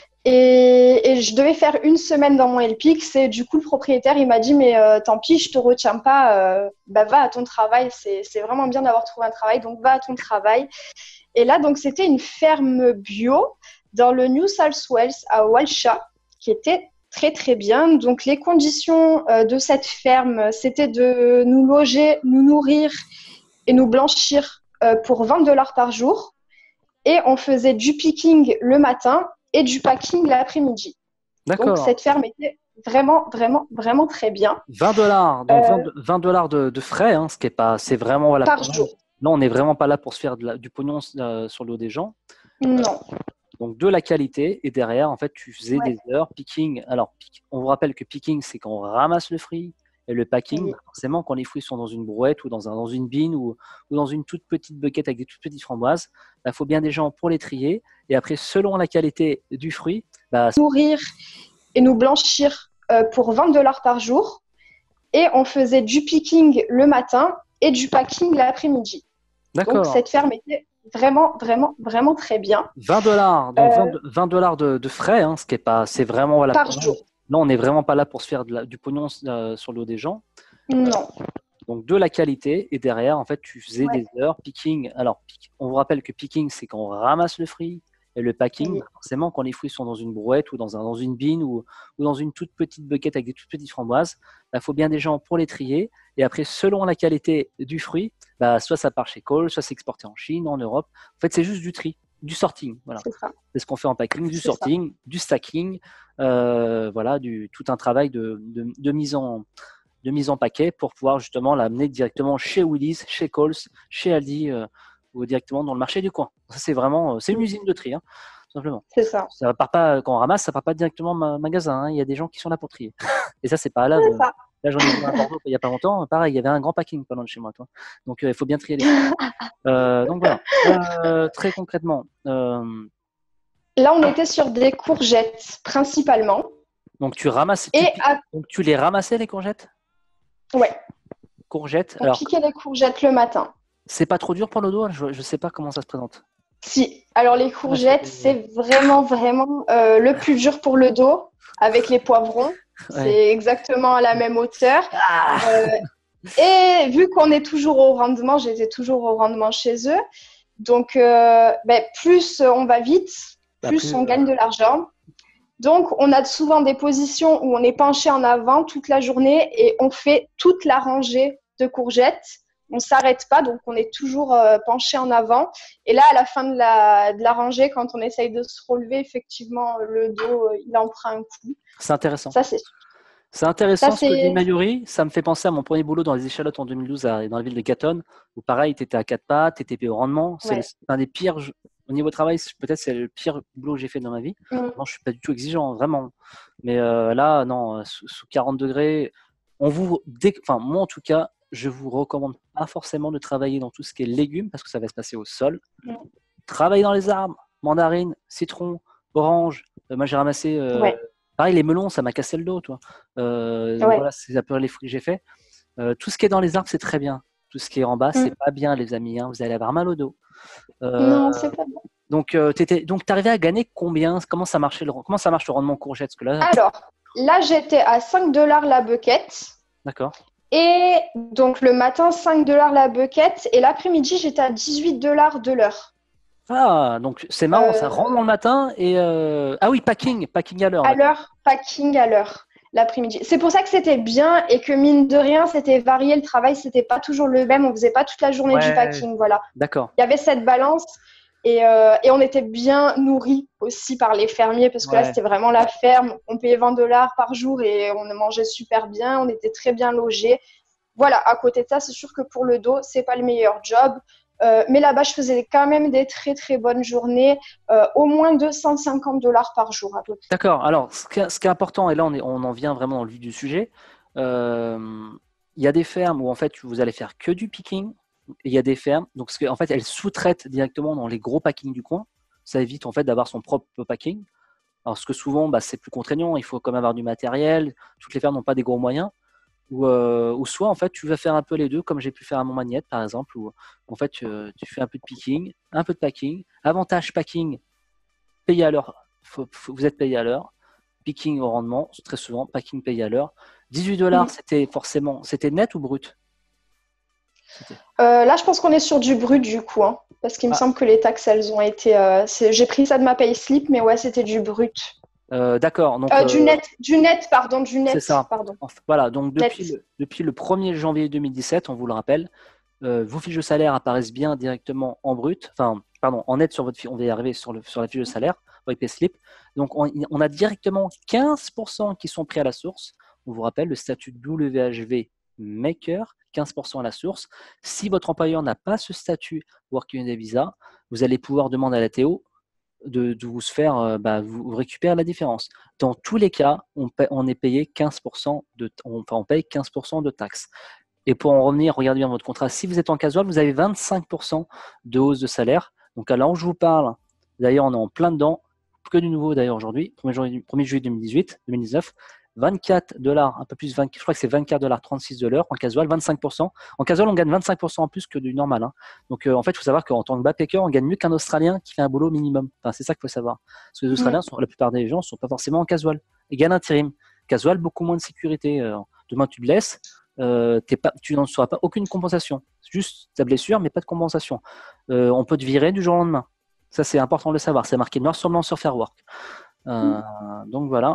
Et, et je devais faire une semaine dans mon L P X et du coup le propriétaire il m'a dit mais euh, tant pis je te retiens pas, euh, bah va à ton travail, c'est, c'est vraiment bien d'avoir trouvé un travail donc va à ton travail. Et là donc c'était une ferme bio dans le New South Wales à Walsha qui était très très bien. Donc les conditions euh, de cette ferme c'était de nous loger, nous nourrir et nous blanchir euh, pour vingt dollars par jour et on faisait du picking le matin et du packing l'après-midi. D'accord. Donc, cette ferme était vraiment, vraiment, vraiment très bien. vingt dollars, donc euh, vingt dollars de, de frais, hein, ce qui est pas, c'est vraiment voilà. par jour. Là, on n'est vraiment pas là pour se faire de la- du pognon euh, sur le dos des gens. Non. Donc de la qualité et derrière, en fait, tu faisais Ouais. des heures picking. Alors, pick- on vous rappelle que picking, c'est quand on ramasse le fruit et le packing, Oui. bah, forcément, quand les fruits sont dans une brouette ou dans, un, dans une bine ou, ou dans une toute petite bucket avec des toutes petites framboises, il faut bien des gens pour les trier. Et après, selon la qualité du fruit, bah, Nourrir et nous blanchir euh, pour vingt dollars par jour. Et on faisait du picking le matin et du packing l'après-midi. Donc, d'accord. cette ferme était vraiment, vraiment, vraiment très bien. vingt dollars, donc Euh, vingt dollars de, de frais, hein, ce qui est pas, c'est vraiment voilà. par jour. Là, on n'est vraiment pas là pour se faire de la- du pognon euh, sur le dos des gens. Non. Donc de la qualité et derrière, en fait, tu faisais Ouais. des heures picking. Alors, pick- on vous rappelle que picking, c'est quand on ramasse le fruit et le packing, Oui. bah, forcément, quand les fruits sont dans une brouette ou dans, un, dans une bine ou, ou dans une toute petite bucket avec des toutes petites framboises, il faut bien des gens pour les trier. Et après, selon la qualité du fruit, bah, soit ça part chez Cole, soit c'est exporté en Chine, en Europe. En fait, c'est juste du tri, du sorting. Voilà. C'est ça. C'est ce qu'on fait en packing, du C'est sorting, ça. Du stacking, euh, voilà, du, tout un travail de, de, de mise en de mise en paquet pour pouvoir justement l'amener directement chez Willis, chez Coles, chez Aldi euh, ou directement dans le marché du coin. Ça, c'est vraiment, c'est une usine de tri, hein, tout simplement. C'est ça. Ça part pas, quand on ramasse, ça part pas directement au magasin. Hein. Il y a des gens qui sont là pour trier. Et ça, c'est pas là. C'est ça. Là, j'en ai vu à Bordeaux il y a pas longtemps. Pareil, il y avait un grand packing pas loin de chez moi. Toi. Donc, euh, il faut bien trier les choses. euh, donc, voilà. Euh, très concrètement. Euh, Là, on était sur des courgettes principalement. donc, tu ramasses. Et tu, à... donc, tu les ramassais, les courgettes? Ouais. Courgettes. On Alors, piquait les courgettes le matin. c'est pas trop dur pour le dos? Je ne sais pas comment ça se présente. Si. Alors, les courgettes, c'est vraiment, vraiment euh, le plus dur pour le dos avec les poivrons. Ouais. C'est exactement à la même hauteur. Ah euh, et vu qu'on est toujours au rendement, j'étais toujours au rendement chez eux. Donc, euh, ben, plus on va vite, plus, plus on euh... gagne de l'argent. Donc, on a souvent des positions où on est penché en avant toute la journée et on fait toute la rangée de courgettes. On ne s'arrête pas, donc on est toujours euh, penché en avant. Et là, à la fin de la, de la rangée, quand on essaye de se relever, effectivement, le dos, euh, il en prend un coup. C'est intéressant. Ça, c'est C'est intéressant ça, ce que dit Mayuri. Ça me fait penser à mon premier boulot dans les échalotes en deux mille douze à, dans la ville de Catone, où pareil, tu étais à quatre pattes, tu étais payé au rendement. C'est ouais. un des pires, au niveau travail, peut-être c'est le pire boulot que j'ai fait dans ma vie. Mm. Non, je ne suis pas du tout exigeant, vraiment. Mais euh, là, non, sous, sous quarante degrés, on vous, dé... enfin, moi en tout cas, je vous recommande pas forcément de travailler dans tout ce qui est légumes parce que ça va se passer au sol. Mm. Travailler dans les arbres, mandarines, citron, orange. Euh, moi, j'ai ramassé. Euh, ouais. Pareil, les melons, ça m'a cassé le dos, toi. Euh, ouais. Voilà, c'est à peu près les fruits que j'ai fait. Euh, tout ce qui est dans les arbres, c'est très bien. Tout ce qui est en bas, mm. c'est pas bien, les amis. Hein. Vous allez avoir mal au dos. Euh, non, c'est pas bon. Donc, euh, donc tu arrivais à gagner combien? Comment ça marchait le, comment ça marche le rendement courgette? Parce que là... Alors, là, j'étais à cinq dollars la bucket. D'accord. Et donc, le matin, cinq dollars la bucket. Et l'après-midi, j'étais à dix-huit dollars de l'heure. Ah, donc c'est marrant, euh... ça rentre le matin et euh... ah oui, packing, packing à l'heure. À l'heure, packing à l'heure, l'après-midi. C'est pour ça que c'était bien et que mine de rien, c'était varié le travail, c'était pas toujours le même, on faisait pas toute la journée ouais, du packing, voilà. D'accord. Il y avait cette balance et, euh, et on était bien nourris aussi par les fermiers parce que ouais. là, c'était vraiment la ferme. On payait vingt dollars par jour et on mangeait super bien, on était très bien logés. Voilà, à côté de ça, c'est sûr que pour le dos, c'est pas le meilleur job. Euh, mais là-bas, je faisais quand même des très, très bonnes journées, euh, au moins deux cent cinquante dollars par jour à peu près. D'accord. Alors, ce qui, est, ce qui est important, et là, on, est, on en vient vraiment dans le vif du sujet, euh, il y a des fermes où, en fait, vous allez faire que du picking. Et il y a des fermes, donc, ce que, en fait, elles sous-traitent directement dans les gros packings du coin. Ça évite, en fait, d'avoir son propre packing. Alors, ce que souvent, bah, c'est plus contraignant. Il faut quand même avoir du matériel. Toutes les fermes n'ont pas des gros moyens. Ou, euh, ou soit en fait tu vas faire un peu les deux comme j'ai pu faire à Montmagnette par exemple où en fait tu, tu fais un peu de picking, un peu de packing. Avantage packing, payé à l'heure, faut, faut, vous êtes payé à l'heure. Picking au rendement, très souvent, packing payé à l'heure. dix-huit dollars, mmh. c'était forcément, c'était net ou brut? euh, Là je pense qu'on est sur du brut du coup, hein, parce qu'il me ah. semble que les taxes elles ont été, euh, j'ai pris ça de ma payslip mais ouais c'était du brut. Euh, D'accord. Donc, euh, du net, du net, pardon, du net. C'est ça. Pardon. Voilà. Donc depuis le, depuis le premier janvier deux mille dix-sept, on vous le rappelle, euh, vos fiches de salaire apparaissent bien directement en brut, enfin pardon, en net sur votre, on va y arriver sur, le, sur la fiche de salaire, votre payslip. Donc, on, on a directement quinze pour cent qui sont pris à la source. On vous rappelle le statut W H V Maker, quinze pour cent à la source. Si votre employeur n'a pas ce statut Working Holiday Visa, vous allez pouvoir demander à la T O de, de vous faire, euh, bah, vous, vous récupérez la différence. Dans tous les cas, on, paie, on est payé quinze pour cent de, on, enfin, on paye quinze pour cent de taxes. Et pour en revenir, regardez bien votre contrat. Si vous êtes en casual, vous avez vingt-cinq pour cent de hausse de salaire. Donc, à l'heure où je vous parle, d'ailleurs, on est en plein dedans, que du nouveau d'ailleurs aujourd'hui, premier juillet deux mille dix-huit, deux mille dix-neuf, vingt-quatre dollars, un peu plus, vingt, je crois que c'est vingt-quatre dollars trente-six de l'heure en casual, vingt-cinq pour cent. En casual, on gagne vingt-cinq pour cent en plus que du normal. Hein. Donc, euh, en fait, il faut savoir qu'en tant que backpacker, on gagne mieux qu'un Australien qui fait un boulot minimum. Enfin, c'est ça qu'il faut savoir. Parce que les Australiens, sont, la plupart des gens ne sont pas forcément en casual. Égal intérim. Casual, beaucoup moins de sécurité. Euh, demain, tu te blesses, euh, t'es pas, tu n'en sauras pas aucune compensation. Juste ta blessure, mais pas de compensation. Euh, on peut te virer du jour au lendemain. Ça, c'est important de le savoir. C'est marqué noir sur blanc sur Fairwork. Euh, mmh. Donc, voilà.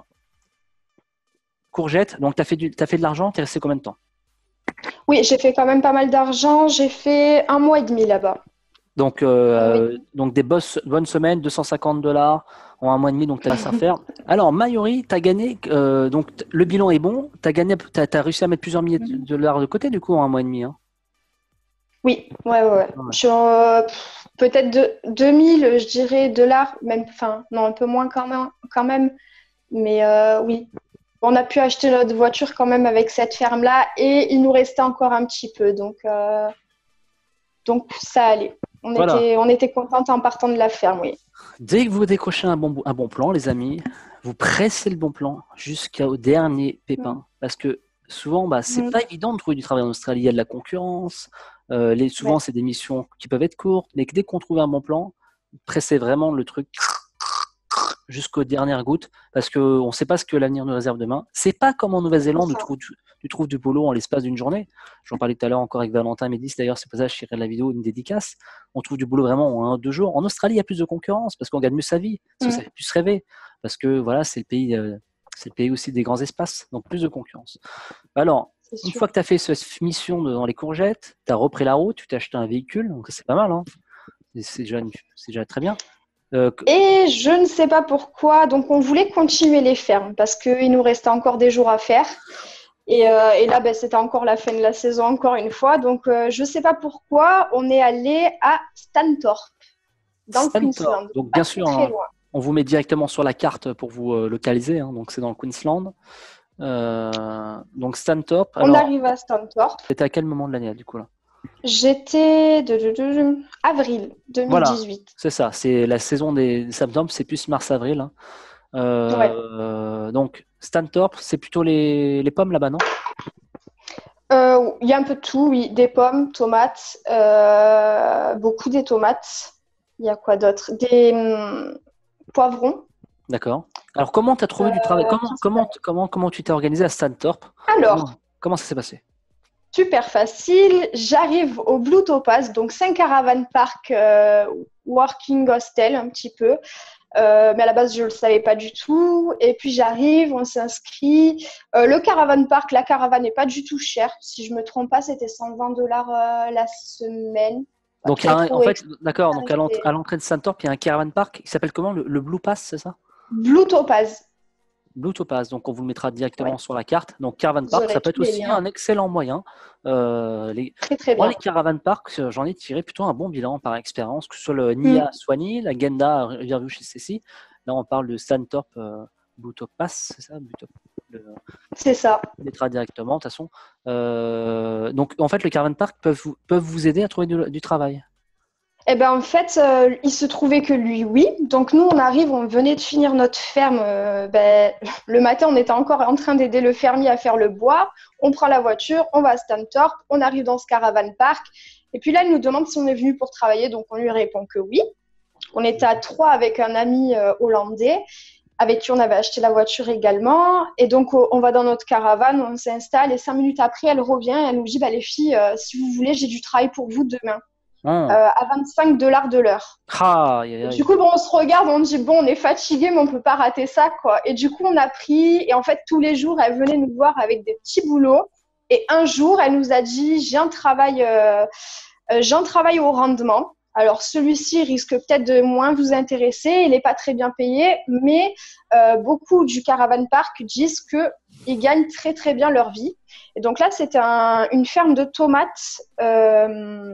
Courgette, donc tu as fait, du, t'as fait de l'argent, tu es resté combien de temps? Oui, j'ai fait quand même pas mal d'argent. J'ai fait un mois et demi là-bas. Donc, euh, oui. donc des boss, bonnes semaines, deux cent cinquante dollars en un mois et demi, donc tu as ça à faire. Alors, Mayuri, tu as gagné, euh, donc le bilan est bon, tu as gagné, tu as réussi à mettre plusieurs milliers de dollars de côté du coup en un mois et demi. Hein. Oui, ouais, ouais. ouais. Je suis euh, peut-être de, deux mille, je dirais, dollars, même, enfin, non, un peu moins quand même, quand même. mais euh, oui. On a pu acheter notre voiture quand même avec cette ferme-là et il nous restait encore un petit peu. Donc, euh, donc ça allait. On voilà. était, on était contente en partant de la ferme, oui. Dès que vous décrochez un bon, un bon plan, les amis, vous pressez le bon plan jusqu'au dernier pépin. Mmh. Parce que souvent, bah, c'est mmh. pas évident de trouver du travail en Australie. Il y a de la concurrence. Euh, les, souvent, ouais. c'est des missions qui peuvent être courtes. Mais dès qu'on trouve un bon plan, pressez vraiment le truc jusqu'aux dernières gouttes, parce qu'on ne sait pas ce que l'avenir nous réserve demain. C'est pas comme en Nouvelle-Zélande, tu trouves, tu trouves du boulot en l'espace d'une journée. J'en parlais tout à l'heure encore avec Valentin Médis, d'ailleurs, c'est pour ça que je tirerai de la vidéo une dédicace. On trouve du boulot vraiment en un, deux jours. En Australie, il y a plus de concurrence, parce qu'on gagne mieux sa vie, parce que mmh. ça fait plus rêver, parce que voilà, c'est le pays, euh, c'est le pays aussi des grands espaces, donc plus de concurrence. Alors, une sûr. fois que tu as fait cette mission de, dans les courgettes, tu as repris la route, tu t'es acheté un véhicule, donc c'est pas mal, hein. c'est, déjà, c'est déjà très bien. Euh, et je ne sais pas pourquoi, donc on voulait continuer les fermes parce qu'il nous restait encore des jours à faire. Et, euh, et là, ben, c'était encore la fin de la saison, encore une fois. Donc, euh, je ne sais pas pourquoi, on est allé à Stanthorpe, dans Stanthorpe. le Queensland. Donc, bien sûr, hein, on vous met directement sur la carte pour vous euh, localiser. Hein, donc, c'est dans le Queensland. Euh, donc, Stanthorpe. On alors, arrive à Stanthorpe. C'était à quel moment de l'année, du coup là? J'étais de, de, de, de avril deux mille dix-huit. Voilà, c'est ça. C'est la saison des septembre, c'est plus mars-avril. Hein. Euh, ouais. Donc, Stanthorpe, c'est plutôt les, les pommes là-bas, non? Il euh, y a un peu de tout, oui. Des pommes, tomates, euh, beaucoup des tomates. Il y a quoi d'autre? Des hum, poivrons. D'accord. Alors, comment tu as trouvé euh, du travail? Comment, comment, comment, comment tu t'es organisé à Stanthorpe? Alors, comment, comment ça s'est passé? Super facile. J'arrive au Blue Topaz, donc c'est un caravan park euh, working hostel un petit peu. Euh, mais à la base, je ne le savais pas du tout. Et puis j'arrive, on s'inscrit. Euh, le caravan park, la caravane n'est pas du tout chère. Si je ne me trompe pas, c'était cent vingt dollars euh, la semaine. Donc, un, en fait, d'accord. Donc, à l'entrée, à l'entrée de Stanthorpe, il y a un caravan park qui s'appelle comment? Le, le Blue Pass, c'est ça? Blue Topaz. Blue Topaz, donc on vous le mettra directement ouais. sur la carte. Donc Caravan Park, ça peut être aussi un excellent moyen. Euh, les... Très très Moi, bien. les Caravan Park, j'en ai tiré plutôt un bon bilan par expérience, que ce soit le N I A mm. Soigny, la Genda Riverview chez Cécile. Là, on parle de Stanthorpe euh, Blue Topaz, c'est ça Blue Top... le... C'est ça. On le mettra directement, de toute façon. Euh, donc, en fait, les Caravan Park peuvent vous, peuvent vous aider à trouver du, du travail. Eh ben, en fait, euh, il se trouvait que lui, oui. Donc, nous, on arrive, on venait de finir notre ferme. Euh, ben, le matin, on était encore en train d'aider le fermier à faire le bois. On prend la voiture, on va à Stanthorpe, on arrive dans ce caravan park. Et puis là, il nous demande si on est venu pour travailler. Donc, on lui répond que oui. On était à trois avec un ami euh, hollandais avec qui on avait acheté la voiture également. Et donc, on va dans notre caravane, on s'installe. Et cinq minutes après, elle revient et elle nous dit, bah, les filles, euh, si vous voulez, j'ai du travail pour vous demain. Euh, à vingt-cinq dollars de l'heure. Ah, aïe, aïe. Du coup, bon, on se regarde, on dit bon, on est fatigué, mais on peut pas rater ça, quoi. Et du coup, on a pris, et en fait, tous les jours, elle venait nous voir avec des petits boulots. Et un jour, elle nous a dit j'ai un travail, euh, j'ai un travail au rendement. Alors, celui-ci risque peut-être de moins vous intéresser. Il n'est pas très bien payé, mais euh, beaucoup du Caravan Park disent qu'ils gagnent très, très bien leur vie. Et donc là, c'était un, une ferme de tomates euh,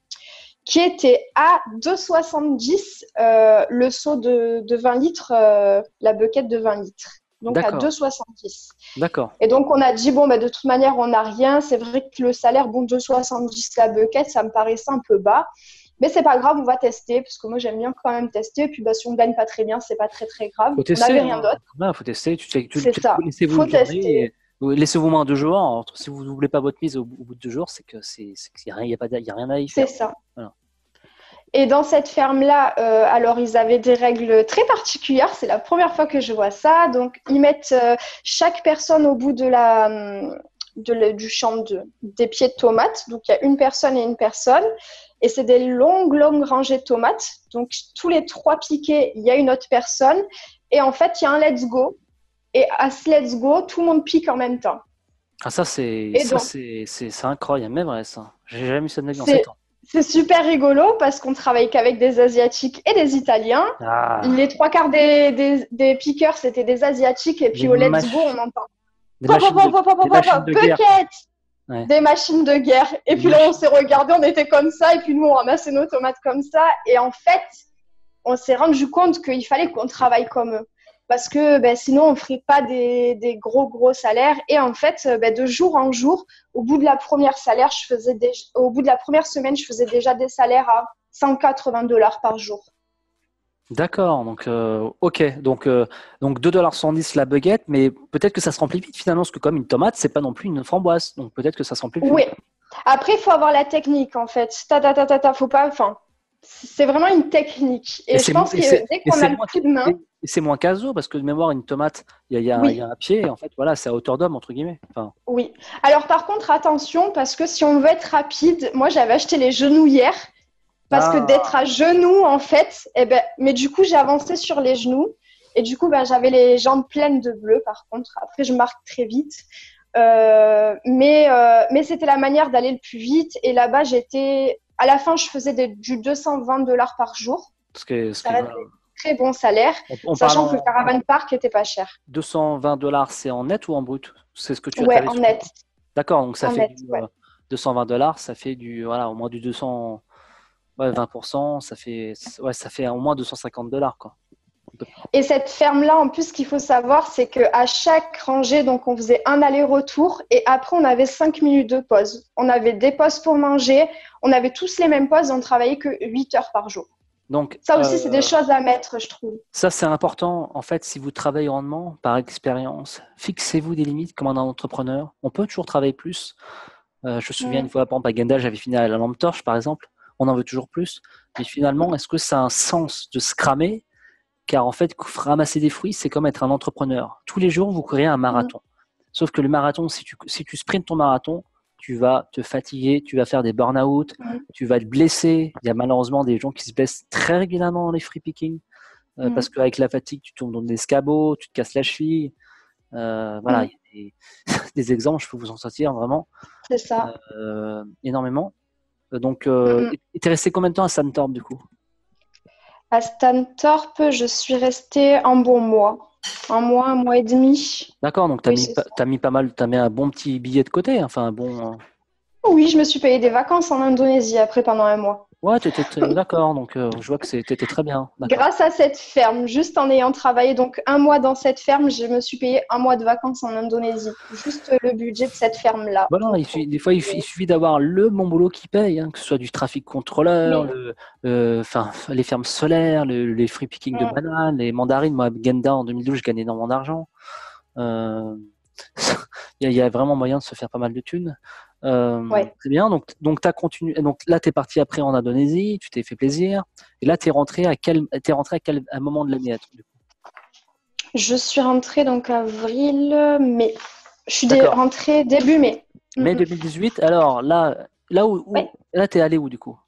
qui était à deux euros soixante-dix euh, le seau de, de vingt litres, euh, la bucket de vingt litres. Donc à deux euros soixante-dix. D'accord. Et donc, on a dit, bon, bah, de toute manière, on n'a rien. C'est vrai que le salaire, bon, deux euros soixante-dix la bucket, ça me paraissait un peu bas. Mais c'est pas grave, on va tester, parce que moi, j'aime bien quand même tester. Et puis, bah, si on gagne pas très bien, c'est pas très, très grave. Faut tester, on n'avait rien hein. d'autre. Il faut tester. Tu, tu, tu, C'est tu- ça. laissez-vous Faut une journée. tester. Et, laissez-vous moins deux jours. Alors, si vous ne voulez pas votre mise au, au bout de deux jours, c'est que c'est, c'est qu'il n'y a, a, a rien à y C'est faire. ça. Voilà. Et dans cette ferme-là, euh, alors ils avaient des règles très particulières. C'est la première fois que je vois ça. Donc, ils mettent euh, chaque personne au bout de la, de la, du champ de, des pieds de tomates. Donc, il y a une personne et une personne. Et c'est des longues, longues rangées de tomates. Donc, tous les trois piquets, il y a une autre personne. Et en fait, il y a un let's go. Et à ce let's go, tout le monde pique en même temps. Ah, ça, c'est, et ça, donc, c'est, c'est, c'est incroyable. Même vrai, ça. J'ai jamais eu ça de ma vie en c'est, sept ans. c'est super rigolo parce qu'on travaille qu'avec des Asiatiques et des Italiens. Ah, Les trois quarts des, des, des piqueurs, c'était des Asiatiques. Et puis des, au let's mach- go, on entend des pop, pop, machines de, pop, pop, des pop, machines pop, de guerre. bucket, Ouais. des machines de guerre. Et Des puis là, on machines. s'est regardé, on était comme ça. Et puis nous, on ramassait nos tomates comme ça. Et en fait, on s'est rendu compte qu'il fallait qu'on travaille comme eux. Parce que ben, sinon, on ne ferait pas des, des gros, gros salaires. Et en fait, ben, de jour en jour, au bout de la première salaire, je faisais des, au bout de la première semaine, je faisais déjà des salaires à cent quatre-vingts dollars par jour. D'accord, donc euh, ok, donc, euh, donc deux dollars soixante-dix la baguette, mais peut-être que ça se remplit vite finalement, parce que comme une tomate, c'est pas non plus une framboise, donc peut-être que ça se remplit plus Oui. vite. Après, il faut avoir la technique, en fait. Ta, ta, ta, ta, ta, faut pas, enfin, c'est vraiment une technique. Et Et je c'est pense et que c'est- dès et qu'on c'est a le moins, coup de main, et c'est moins caso, parce que de mémoire, une tomate, il y a, il y a- il y oui, a un pied, et en fait, voilà, c'est à hauteur d'homme, entre guillemets. Enfin, oui. Alors, par contre, attention, parce que si on veut être rapide, moi, j'avais acheté les genouillères, parce que d'être ah, à genoux, en fait, eh ben, mais du coup, j'ai avancé sur les genoux. Et du coup, ben, j'avais les jambes pleines de bleu, par contre. Après, je marque très vite. Euh, mais euh, mais c'était la manière d'aller le plus vite. Et là-bas, j'étais. À la fin, je faisais des, du deux cent vingt dollars par jour. parce que, parce Ça que reste voilà, des très bons salaires, on, on parle sachant que le en Caravan Park était pas cher. deux cent vingt dollars, c'est en net ou en brut? C'est ce que tu as Ouais, t'avais en sur. net. D'accord, donc ça En fait net, du ouais. euh, deux cent vingt dollars, ça fait du, voilà, au moins du deux cents, ouais, vingt pour cent, ça fait, ouais, ça fait au moins deux cent cinquante dollars, quoi. Et cette ferme-là, en plus, ce qu'il faut savoir, c'est qu'à chaque rangée, donc on faisait un aller-retour et après, on avait cinq minutes de pause. On avait des pauses pour manger, on avait tous les mêmes pauses et on travaillait que huit heures par jour. Donc, Ça aussi, c'est des euh, choses à mettre, je trouve. ça, c'est important. En fait, si vous travaillez rendement, par expérience, fixez-vous des limites comme un entrepreneur. On peut toujours travailler plus. Euh, je me souviens une Mm. fois, par exemple, à Genda, j'avais fini à la lampe torche, par exemple. On en veut toujours plus. Mais finalement, est-ce que ça a un sens de se cramer? Car en fait, ramasser des fruits, c'est comme être un entrepreneur. Tous les jours, vous courez un Mm. marathon. Sauf que le marathon, si tu, si tu sprintes ton marathon, tu vas te fatiguer, tu vas faire des burn-out, Mm. tu vas te blesser. Il y a malheureusement des gens qui se blessent très régulièrement dans les free picking. Euh, parce Mm. qu'avec la fatigue, tu tombes dans des escabeaux, tu te casses la cheville. Euh, voilà, Mm. il y a des, des exemples, je peux vous en sortir vraiment C'est ça. euh, énormément. Euh, Donc, Mm, euh, mm. et t'es resté combien de temps à Santorp du coup? À Stanthorpe, je suis restée un bon mois. Un mois, un mois et demi. D'accord, donc tu as Oui, mis, c'est pas- ça. t'as mis pas mal, tu as mis un bon petit billet de côté, enfin un bon. euh, Oui, je me suis payé des vacances en Indonésie après pendant un mois. Ouais, tu étais d'accord, donc euh, je vois que tu étais très bien, d'accord. Grâce à cette ferme, juste en ayant travaillé donc un mois dans cette ferme, je me suis payé un mois de vacances en Indonésie. Juste le budget de cette ferme-là. Voilà, Donc, il suffit- des fois, il, il suffit d'avoir le bon boulot qui paye, hein, que ce soit du trafic contrôleur, oui. le, euh, enfin, les fermes solaires, le- les free picking de Mm. bananes, les mandarines. Moi, à Genda, en deux mille douze, je gagnais énormément d'argent. Euh, il y, a il y a vraiment moyen de se faire pas mal de thunes. Euh, Ouais. très bien, donc, donc, t'as continué, donc là, tu es parti après en Indonésie, tu t'es fait plaisir, et là, tu es rentré à quel, t'es rentré à quel à un moment de l'année? Du coup Je suis rentrée donc avril, mai. Je suis dé- D'accord. rentrée début mai. Mm, Mai mm. deux mille dix-huit, alors là, là où, Oui. où là, tu es allé où du coup?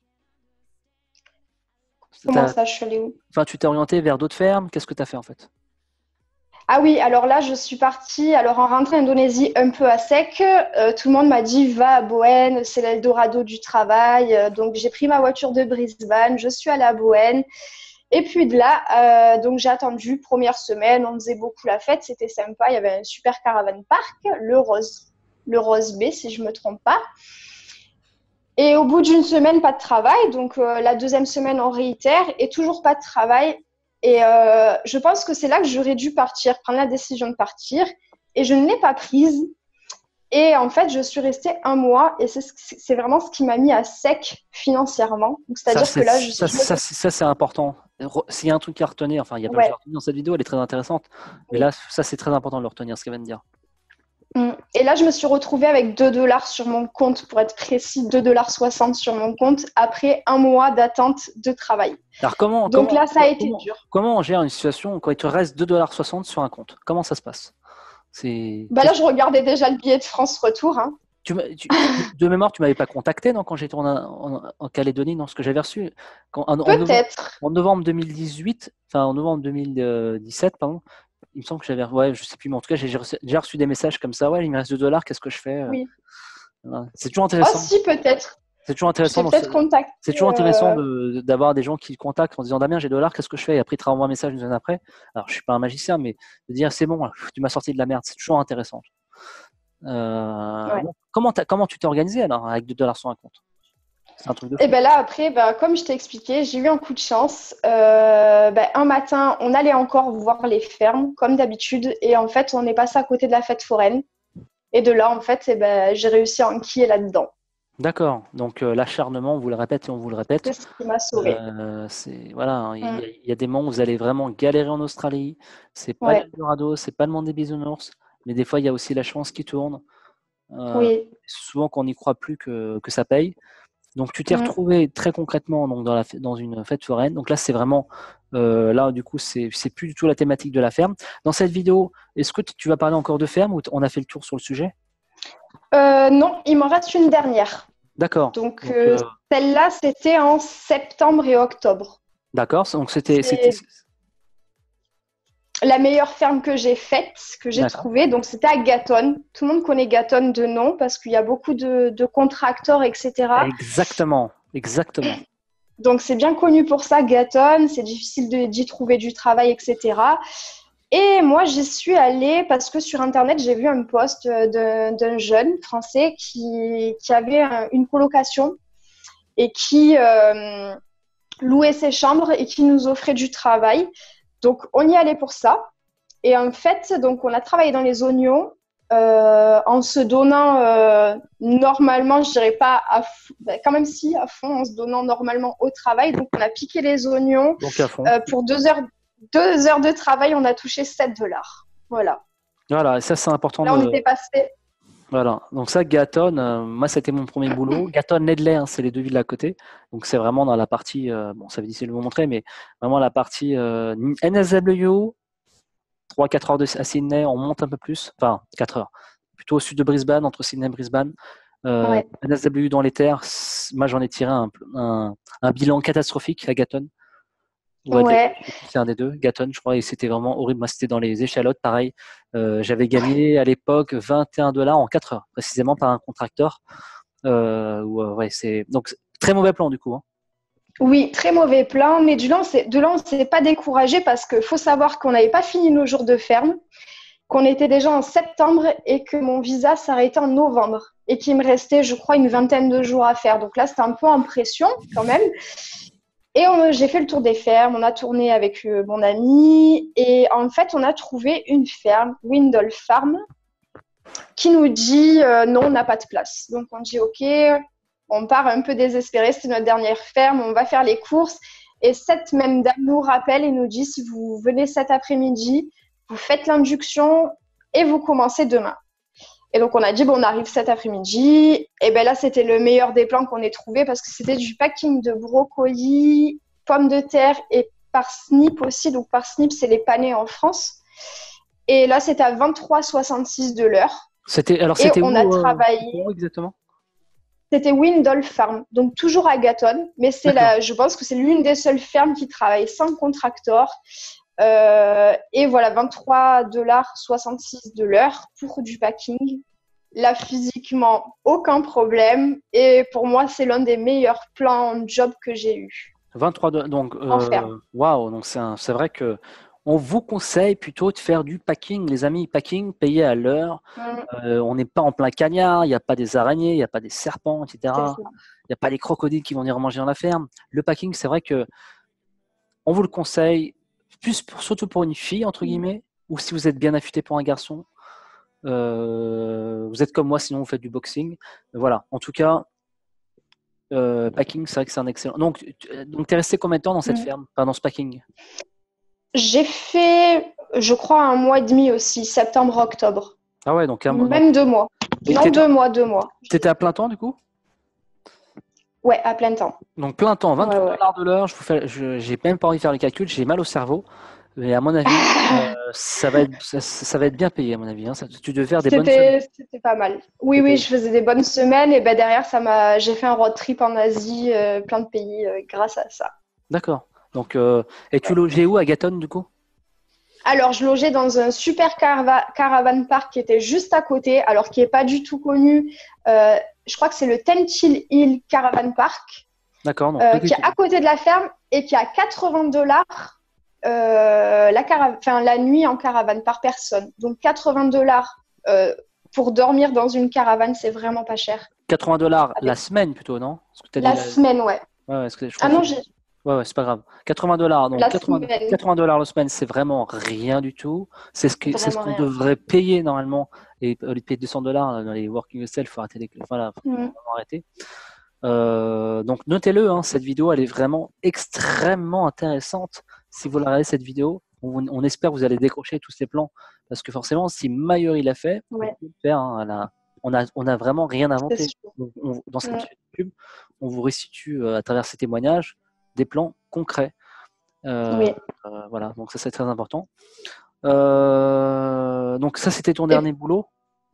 Comment T'as- ça, je suis allée où? Enfin, tu t'es orienté vers d'autres fermes, qu'est-ce que tu as fait en fait? Ah oui, alors là, je suis partie. Alors, en rentrant en Indonésie un peu à sec, euh, tout le monde m'a dit va à Boën, c'est l'Eldorado du travail. Euh, donc, j'ai pris ma voiture de Brisbane, je suis allée à Boën. Et puis de là, euh, donc j'ai attendu, première semaine, on faisait beaucoup la fête, c'était sympa. Il y avait un super caravan park, le Rose, le Rose B, si je ne me trompe pas. Et au bout d'une semaine, pas de travail. Donc, euh, la deuxième semaine, on réitère et toujours pas de travail. Et euh, je pense que c'est là que j'aurais dû partir, prendre la décision de partir. Et je ne l'ai pas prise. Et en fait, je suis restée un mois et c'est, c'est vraiment ce qui m'a mis à sec financièrement. Donc, Ça, c'est-à-dire c'est, que là, je, ça, je me... ça, c'est ça, c'est important. Re- S'il y a un truc à retenir, enfin, il y a plein de choses Ouais, à retenir dans cette vidéo, elle est très intéressante. Mais oui. là, ça, c'est très important de le retenir, ce qu'elle vient de dire. Mm. Et là, je me suis retrouvée avec deux dollars sur mon compte, pour être précis, deux dollars soixante sur mon compte, après un mois d'attente de travail. Alors, comment, Donc comment, là, ça a été comment, dur. comment on gère une situation quand il te reste deux dollars soixante sur un compte? Comment ça se passe? C'est, Bah là, je regardais déjà le billet de France retour. Hein. Tu, tu, de mémoire, tu m'avais pas contacté non, quand j'étais en, en, en, Calédonie, non, ce que j'avais reçu quand, en, en, novembre, Peut-être. en novembre deux mille dix-huit, enfin en novembre deux mille dix-sept, pardon, il me semble que j'avais, ouais, je sais plus, mais en tout cas, j'ai reçu, j'ai reçu des messages comme ça, ouais, il me reste deux dollars, qu'est-ce que je fais? Oui. Voilà. C'est toujours Oh, intéressant. si, peut-être. C'est toujours Je intéressant. t'ai Dans ce, peut-être contacté. c'est toujours intéressant Euh... de, d'avoir des gens qui contactent en disant Damien, j'ai deux dollars, qu'est-ce que je fais? Et après, ils te renvoient un message une semaine après. Alors, je suis pas un magicien, mais de dire c'est bon, tu m'as sorti de la merde, c'est toujours intéressant. Euh, Ouais. bon, comment, comment tu t'es organisé alors avec deux dollars sur un compte? C'est un truc de Et fou. ben là, après, ben, comme je t'ai expliqué, j'ai eu un coup de chance. Euh, ben, un matin, on allait encore voir les fermes, comme d'habitude. Et en fait, on est passé à côté de la fête foraine. Et de là, en fait, eh ben, j'ai réussi à enquiller là-dedans. D'accord. Donc euh, l'acharnement, on vous le répète et on vous le répète. C'est ce qui m'a sauvée. Euh, c'est voilà, hein, il y, Mm. a, il y a des moments où vous allez vraiment galérer en Australie. C'est pas Ouais, l'Eldorado, c'est pas le monde des bisounours, mais des fois il y a aussi la chance qui tourne. Euh, oui. souvent qu'on n'y croit plus que, que ça paye. Donc tu t'es Mm. retrouvé très concrètement donc, dans, la, dans une fête foraine. Donc là c'est vraiment euh, là du coup c'est c'est plus du tout la thématique de la ferme. Dans cette vidéo, est-ce que tu vas parler encore de ferme ou on a fait le tour sur le sujet? Euh, non, il m'en reste une dernière. D'accord. Donc, Donc euh, euh, celle-là, c'était en septembre et octobre. d'accord. Donc c'était c'était C'est la meilleure ferme que j'ai faite, que j'ai d'accord. trouvée. Donc, c'était à Gatton. Tout le monde connaît Gatton de nom parce qu'il y a beaucoup de, de contracteurs, et cetera. Exactement, exactement. Donc, c'est bien connu pour ça, Gatton. C'est difficile de, d'y trouver du travail, et cetera. Et moi, j'y suis allée parce que sur Internet, j'ai vu un post d'un, d'un jeune français qui, qui avait un, une colocation et qui euh, louait ses chambres et qui nous offrait du travail. Donc, on y allait pour ça. Et en fait, donc, on a travaillé dans les oignons euh, en se donnant euh, normalement, je dirais pas à fond, ben, quand même si à fond, en se donnant normalement au travail. Donc, on a piqué les oignons Donc à fond. euh, pour deux heures, deux heures de travail, on a touché sept dollars. Voilà. Voilà, et ça c'est important Là, on de. était passé. Voilà. Donc ça, Gatton, euh, moi c'était mon premier boulot. Gatton, Nedley, hein, c'est les deux villes à côté. Donc c'est vraiment dans la partie, euh, bon, ça veut dire c'est le vous montrer, mais vraiment la partie euh, N S W, trois quatre heures de, à Sydney, on monte un peu plus, enfin quatre heures, plutôt au sud de Brisbane, entre Sydney et Brisbane. Euh, Ouais. N S W dans les terres, moi j'en ai tiré un, un, un bilan catastrophique à Gatton. Ou à Gatton, Ouais. je sais plus, c'est un des deux, Gatton, je crois, et c'était vraiment horrible. Moi, c'était dans les échalotes, pareil. Euh, j'avais gagné à l'époque vingt et un dollars en quatre heures, précisément par un contracteur. Euh, où, euh, ouais, c'est donc très mauvais plan du coup. Hein. Oui, très mauvais plan, mais de là, on ne s'est pas découragé parce qu'il faut savoir qu'on n'avait pas fini nos jours de ferme, qu'on était déjà en septembre et que mon visa s'arrêtait en novembre et qu'il me restait, je crois, une vingtaine de jours à faire. Donc là, c'était un peu en pression quand même. Et on, j'ai fait le tour des fermes, on a tourné avec euh, mon ami et en fait, on a trouvé une ferme, Windle Farm, qui nous dit euh, non, on n'a pas de place. Donc on dit ok, on part un peu désespéré, c'est notre dernière ferme, on va faire les courses. Et cette même dame nous rappelle et nous dit si vous venez cet après-midi, vous faites l'induction et vous commencez demain. Et donc on a dit bon, on arrive cet après-midi. Et bien là, c'était le meilleur des plans qu'on ait trouvé parce que c'était du packing de brocolis, pommes de terre et parsnips aussi. Donc parsnips, c'est les panais en France. Et là, c'était à vingt-trois soixante-six de l'heure. C'était alors Et c'était on a où, euh, travaillé. où exactement? C'était Windle Farm, donc toujours à Gatton, mais c'est D'accord. la, je pense que c'est l'une des seules fermes qui travaille sans contracteur. Euh, et voilà, vingt-trois dollars soixante-six de l'heure pour du packing. Là, physiquement, aucun problème. Et pour moi, c'est l'un des meilleurs plans de job que j'ai eu. vingt-trois dollars. Donc, En ferme. euh, waouh. Donc, c'est un- c'est vrai que on vous conseille plutôt de faire du packing, les amis. Packing payé à l'heure. Mm, Euh, on n'est pas en plein cagnard. Il n'y a pas des araignées, il n'y a pas des serpents, c'est et cetera. ça. Il n'y a pas les crocodiles qui vont venir manger dans la ferme. Le packing, c'est vrai que on vous le conseille, plus pour- surtout pour une fille, entre Mm. guillemets, ou si vous êtes bien affûté pour un garçon. Euh, vous êtes comme moi, sinon vous faites du boxing. Voilà. En tout cas, euh, packing, c'est vrai que c'est un excellent. Donc, tu donc, es resté combien de temps dans cette Mm. ferme, enfin, dans ce packing? J'ai fait, je crois, un mois et demi aussi, septembre-octobre. Ah ouais, donc, un mois- donc Même deux mois. Non, t'étais, deux mois, deux mois. t'étais à plein temps du coup? Ouais, à plein temps. Donc plein temps, Ouais, vingt-trois ouais. dollars de l'heure. Je vous fais, je, j'ai même pas envie de faire le calcul, j'ai mal au cerveau. Mais à mon avis, euh, ça va être, ça, ça va être bien payé à mon avis. Hein. Ça- tu devais faire des bonnes semaines. C'était, c'était pas mal. Oui, oui, C'était- je faisais des bonnes semaines et ben derrière, ça m'a, j'ai fait un road trip en Asie, euh, plein de pays euh, grâce à ça. D'accord. Donc, euh, et tu Ouais. logeais où à Gatton du coup? Alors, je logeais dans un super carava- caravan park qui était juste à côté, alors qui n'est pas du tout connu. Euh, je crois que c'est le Ten Chill Hill Caravan Park, D'accord. Donc euh, qui petit. est à côté de la ferme et qui a quatre-vingts dollars euh, la, cara- enfin, la nuit en caravane par personne. Donc, quatre-vingts dollars euh, pour dormir dans une caravane, c'est vraiment pas cher. quatre-vingts dollars la Avec semaine plutôt, non? Parce que t'as dit la la... semaine, ouais. Ouais, ouais, parce que je crois Ah que non, tu- j'ai ouais, ouais, c'est pas grave. quatre-vingts dollars, donc la quatre-vingts, semaine, quatre-vingts dollars la semaine, c'est vraiment rien du tout. C'est ce que, c'est ce vraiment qu'on rien. devrait payer normalement. Et au lieu de payer deux cents dollars dans les working hostels, il faut arrêter les, voilà, faut Mm. vraiment arrêter. Euh, donc notez-le, hein, cette vidéo, elle est vraiment extrêmement intéressante. Si vous la regardez cette vidéo, on, on espère que vous allez décrocher tous ces plans. Parce que forcément, si Mayuri l'a fait, vous Ouais, pouvez le faire. Hein, elle a- on a, on a vraiment rien c'est inventé. sûr. Donc, on- dans cette Mm. chaîne YouTube, on vous restitue euh, à travers ces témoignages des plans concrets. Euh, Oui. euh, voilà, donc ça c'est très important. Euh, donc ça c'était ton Et dernier boulot?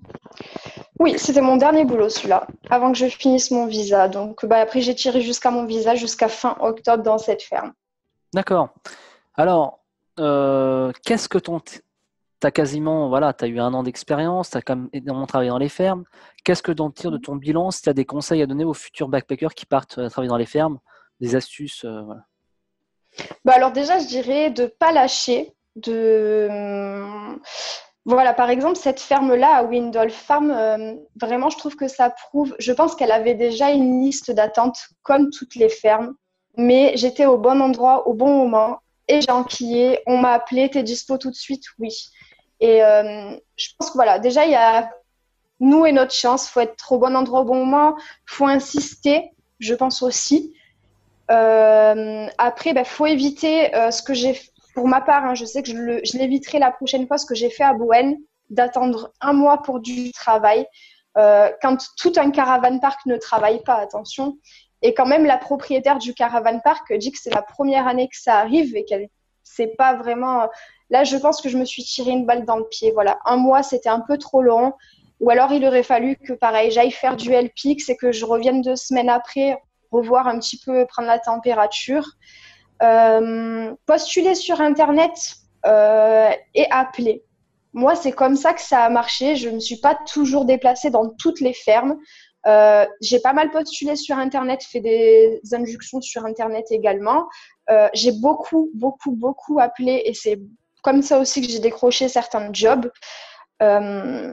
oui, c'était mon dernier boulot, celui-là, avant que je finisse mon visa. Donc, bah, après, j'ai tiré jusqu'à mon visa, jusqu'à fin octobre dans cette ferme. D'accord. Alors, euh, qu'est-ce que ton... Tu as quasiment, voilà, tu as eu un an d'expérience, tu as quand même énormément travaillé dans les fermes. Qu'est-ce que t'en tires de ton bilan? Si tu as des conseils à donner aux futurs backpackers qui partent euh, travailler dans les fermes, des astuces, euh, voilà. Bah, alors déjà, je dirais de ne pas lâcher. De... hum, Voilà, par exemple, cette ferme-là, à Windolf Farm, euh, vraiment, je trouve que ça prouve. Je pense qu'elle avait déjà une liste d'attente, comme toutes les fermes, mais j'étais au bon endroit, au bon moment, et j'ai enquillé. On m'a appelé, t'es dispo tout de suite? Oui. Et euh, je pense que voilà, déjà, il y a nous et notre chance. Il faut être au bon endroit au bon moment. Il faut insister, je pense aussi. Euh, après, il bah, faut éviter euh, ce que j'ai, pour ma part, hein, je sais que je, le, je l'éviterai la prochaine fois, ce que j'ai fait à Bouen, d'attendre un mois pour du travail, euh, quand tout un caravan park ne travaille pas, attention. Et quand même, la propriétaire du caravan park dit que c'est la première année que ça arrive et qu'elle c'est pas vraiment. Là, je pense que je me suis tiré une balle dans le pied. Voilà, un mois, c'était un peu trop long. Ou alors, il aurait fallu que, pareil, j'aille faire du L P X et que je revienne deux semaines après, revoir un petit peu, prendre la température. Euh, postuler sur Internet euh, et appeler. Moi, c'est comme ça que ça a marché. Je ne me suis pas toujours déplacée dans toutes les fermes. Euh, j'ai pas mal postulé sur Internet, fait des injections sur Internet également. Euh, j'ai beaucoup, beaucoup, beaucoup appelé et c'est comme ça aussi que j'ai décroché certains jobs. Euh,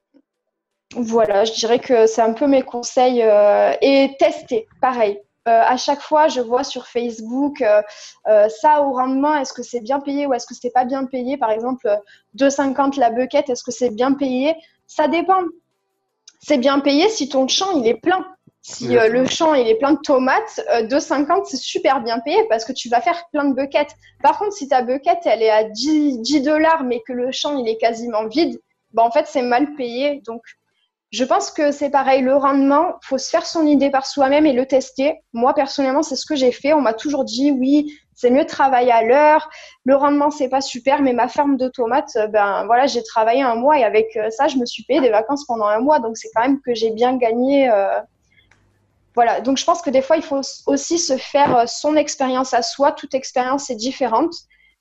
voilà, je dirais que c'est un peu mes conseils. Euh, et tester, pareil. Euh, à chaque fois, je vois sur Facebook euh, euh, ça au rendement, est-ce que c'est bien payé ou est-ce que c'est pas bien payé? Par exemple, deux cinquante la bucket, est-ce que c'est bien payé? Ça dépend. C'est bien payé si ton champ il est plein. Si euh, le champ il est plein de tomates, euh, deux cinquante c'est super bien payé parce que tu vas faire plein de buckets. Par contre, si ta bucket elle est à dix dollars mais que le champ il est quasiment vide, bah, en fait c'est mal payé. Donc je pense que c'est pareil, le rendement, il faut se faire son idée par soi-même et le tester. Moi, personnellement, c'est ce que j'ai fait. On m'a toujours dit, oui, c'est mieux de travailler à l'heure. Le rendement, c'est pas super, mais ma ferme de tomates, ben voilà, j'ai travaillé un mois et avec ça, je me suis payé des vacances pendant un mois. Donc, c'est quand même que j'ai bien gagné. Euh... Voilà, donc je pense que des fois, il faut aussi se faire son expérience à soi. Toute expérience est différente.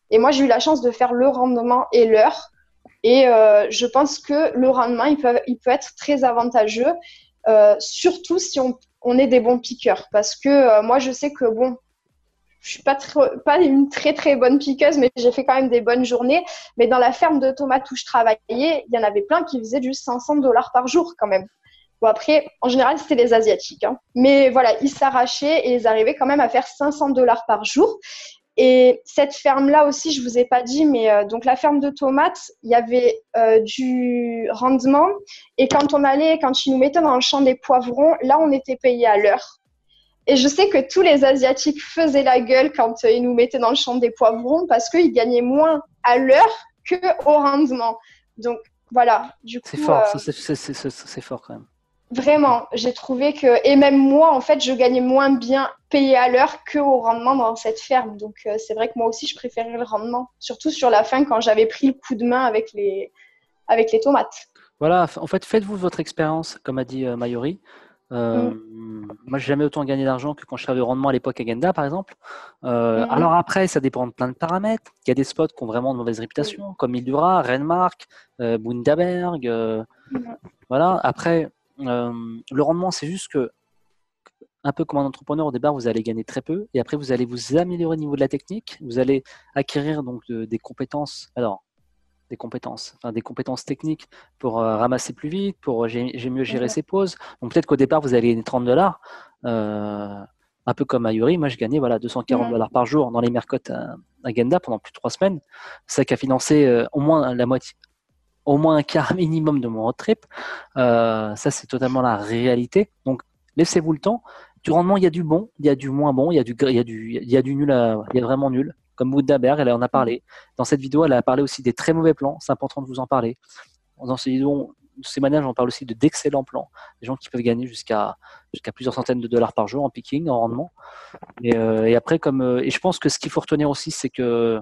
Et moi, j'ai eu la chance de faire le rendement et l'heure. Et euh, je pense que le rendement, il peut, il peut être très avantageux, euh, surtout si on, on est des bons piqueurs. Parce que euh, moi, je sais que, bon, je suis pas, très, pas une très, très bonne piqueuse, mais j'ai fait quand même des bonnes journées. Mais dans la ferme de tomates où je travaillais, il y en avait plein qui faisaient du cinq cents dollars par jour quand même. Bon, après, en général, c'était les Asiatiques. Hein. Mais voilà, ils s'arrachaient et ils arrivaient quand même à faire cinq cents dollars par jour. Et cette ferme-là aussi, je vous ai pas dit, mais euh, donc la ferme de tomates, il y avait euh, du rendement. Et quand on allait, quand ils nous mettaient dans le champ des poivrons, là, on était payé à l'heure. Et je sais que tous les Asiatiques faisaient la gueule quand euh, ils nous mettaient dans le champ des poivrons parce qu'ils gagnaient moins à l'heure qu'au rendement. Donc voilà, du coup. C'est fort, euh, ça, c'est, c'est, c'est, c'est- c'est fort quand même. Vraiment, j'ai trouvé que, et même moi, en fait, je gagnais moins bien payé à l'heure qu'au rendement dans cette ferme. Donc, euh, c'est vrai que moi aussi, je préférais le rendement, surtout sur la fin quand j'avais pris le coup de main avec les, avec les tomates. Voilà, en fait, faites-vous votre expérience, comme a dit euh, Mayuri. Euh, Mm, moi, j'ai jamais autant gagné d'argent que quand je travaillais au rendement à l'époque à Genda, par exemple. Euh, mm, alors après, ça dépend de plein de paramètres. Il y a des spots qui ont vraiment de mauvaise oui, réputation, comme Mildura, Renmark, euh, Bundaberg. euh, mm, voilà. Après, euh, le rendement, c'est juste que, un peu comme un entrepreneur, au départ, vous allez gagner très peu, et après, vous allez vous améliorer au niveau de la technique. Vous allez acquérir donc de- des compétences. Alors, des compétences, enfin des compétences techniques pour euh, ramasser plus vite, pour j'ai, j'ai mieux gérer mm, ses pauses. Donc peut-être qu'au départ, vous allez gagner trente dollars, euh, un peu comme à Yuri. Moi, je gagnais voilà, deux cent quarante mm, dollars par jour dans les mercotes à, à Genda pendant plus de trois semaines. C'est ça qui a financé euh, au moins la moitié, au moins un quart minimum de mon road trip. Euh, ça, c'est totalement la réalité. Donc, laissez-vous le temps. Du rendement, il y a du bon, il y a du moins bon, il y a du, il y a du, il y a du nul, à- il y a vraiment nul. Comme Wooddaberg, elle en a mm. parlé. Dans cette vidéo, elle a parlé aussi des très mauvais plans. C'est important de vous en parler. Dans ces vidéos, ces manèges, on parle aussi de d'excellents plans. Des gens qui peuvent gagner jusqu'à jusqu'à plusieurs centaines de dollars par jour en picking, en rendement. Et, euh, et après, comme euh, et je pense que ce qu'il faut retenir aussi, c'est que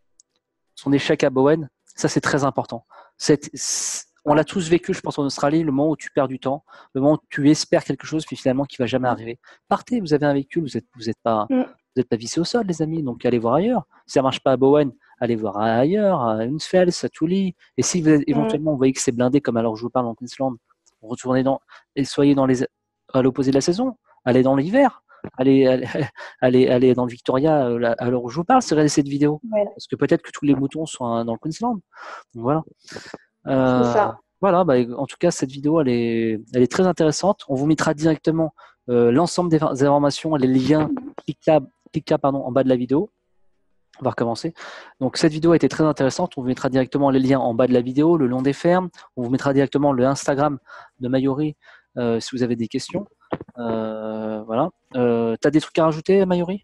son échec à Bowen, ça c'est très important. C'est, on l'a Ouais, tous vécu, je pense, en Australie, le moment où tu perds du temps, le moment où tu espères quelque chose, puis finalement qui va jamais mm, arriver. Partez, vous avez un véhicule, vous n'êtes vous êtes pas, mm, vous êtes pas vissé au sol, les amis, donc allez voir ailleurs. Si ça marche pas à Bowen, allez voir ailleurs, à Hunsfeld, à Tully. Et si vous, mm, éventuellement vous voyez que c'est blindé, comme alors je vous parle en Queensland, retournez dans et soyez dans les à l'opposé de la saison, allez dans l'hiver. Allez, allez, allez, allez dans le Victoria euh, à l'heure où je vous parle, regardez cette vidéo. ouais, Parce que peut-être que tous les moutons sont euh, dans le Queensland. Donc voilà. c'est Euh, ça. voilà, bah, en tout cas, cette vidéo, elle est, elle est très intéressante. On vous mettra directement euh, l'ensemble des, des informations, les liens cliquables, cliquables, pardon, en bas de la vidéo. On va recommencer. Donc cette vidéo a été très intéressante. On vous mettra directement les liens en bas de la vidéo, le long des fermes. On vous mettra directement le Instagram de Mayuri euh, si vous avez des questions. Euh, voilà. Euh, tu as des trucs à rajouter, Mayuri?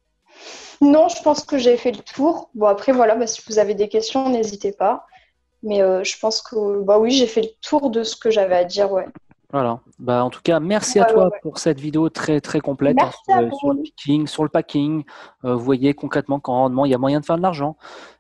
Non, je pense que j'ai fait le tour. Bon, après, voilà, bah, si vous avez des questions, n'hésitez pas. Mais euh, je pense que, bah oui, j'ai fait le tour de ce que j'avais à dire, ouais. Voilà. Bah, en tout cas, merci à Ouais, ouais, toi ouais. pour cette vidéo très très complète hein, Merci sur, à le, sur le vous. picking, sur le packing. Euh, vous voyez concrètement qu'en rendement, il y a moyen de faire de l'argent.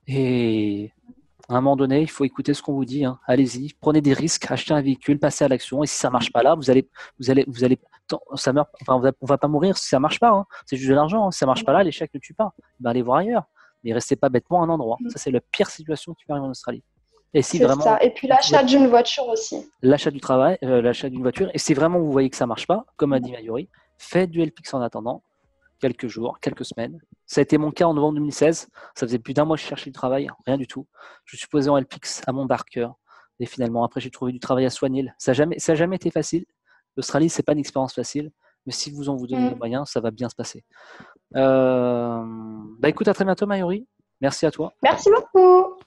Et à un moment donné, il faut écouter ce qu'on vous dit. Hein. Allez-y, prenez des risques, achetez un véhicule, passez à l'action. Et si ça marche pas là, vous allez, vous allez, vous allez, tant- ça meurt. Enfin, on va, on va pas mourir si ça marche pas. Hein. C'est juste de l'argent. Hein. Si ça marche pas là, l'échec ne tue pas. Ben, allez voir ailleurs. Mais restez pas bêtement à un endroit. Ça, c'est la pire situation qui peut arriver en Australie. Et si C'est vraiment ça. Et puis vous trouvez l'achat d'une voiture aussi. l'achat du travail, euh, l'achat d'une voiture. Et si vraiment vous voyez que ça marche pas, comme a dit Mayuri, faites du L P X en attendant, quelques jours, quelques semaines. Ça a été mon cas en novembre deux mille seize. Ça faisait plus d'un mois que je cherchais du travail, rien du tout. Je suis posé en L P X à Montbarqueur. Et finalement, après, j'ai trouvé du travail à Swanhill. Ça n'a jamais, ça a jamais été facile. L'Australie, c'est pas une expérience facile. Mais si vous en vous donnez les Mm. moyens, ça va bien se passer. Euh... Bah écoute, à très bientôt, Mayuri. Merci à toi. Merci beaucoup.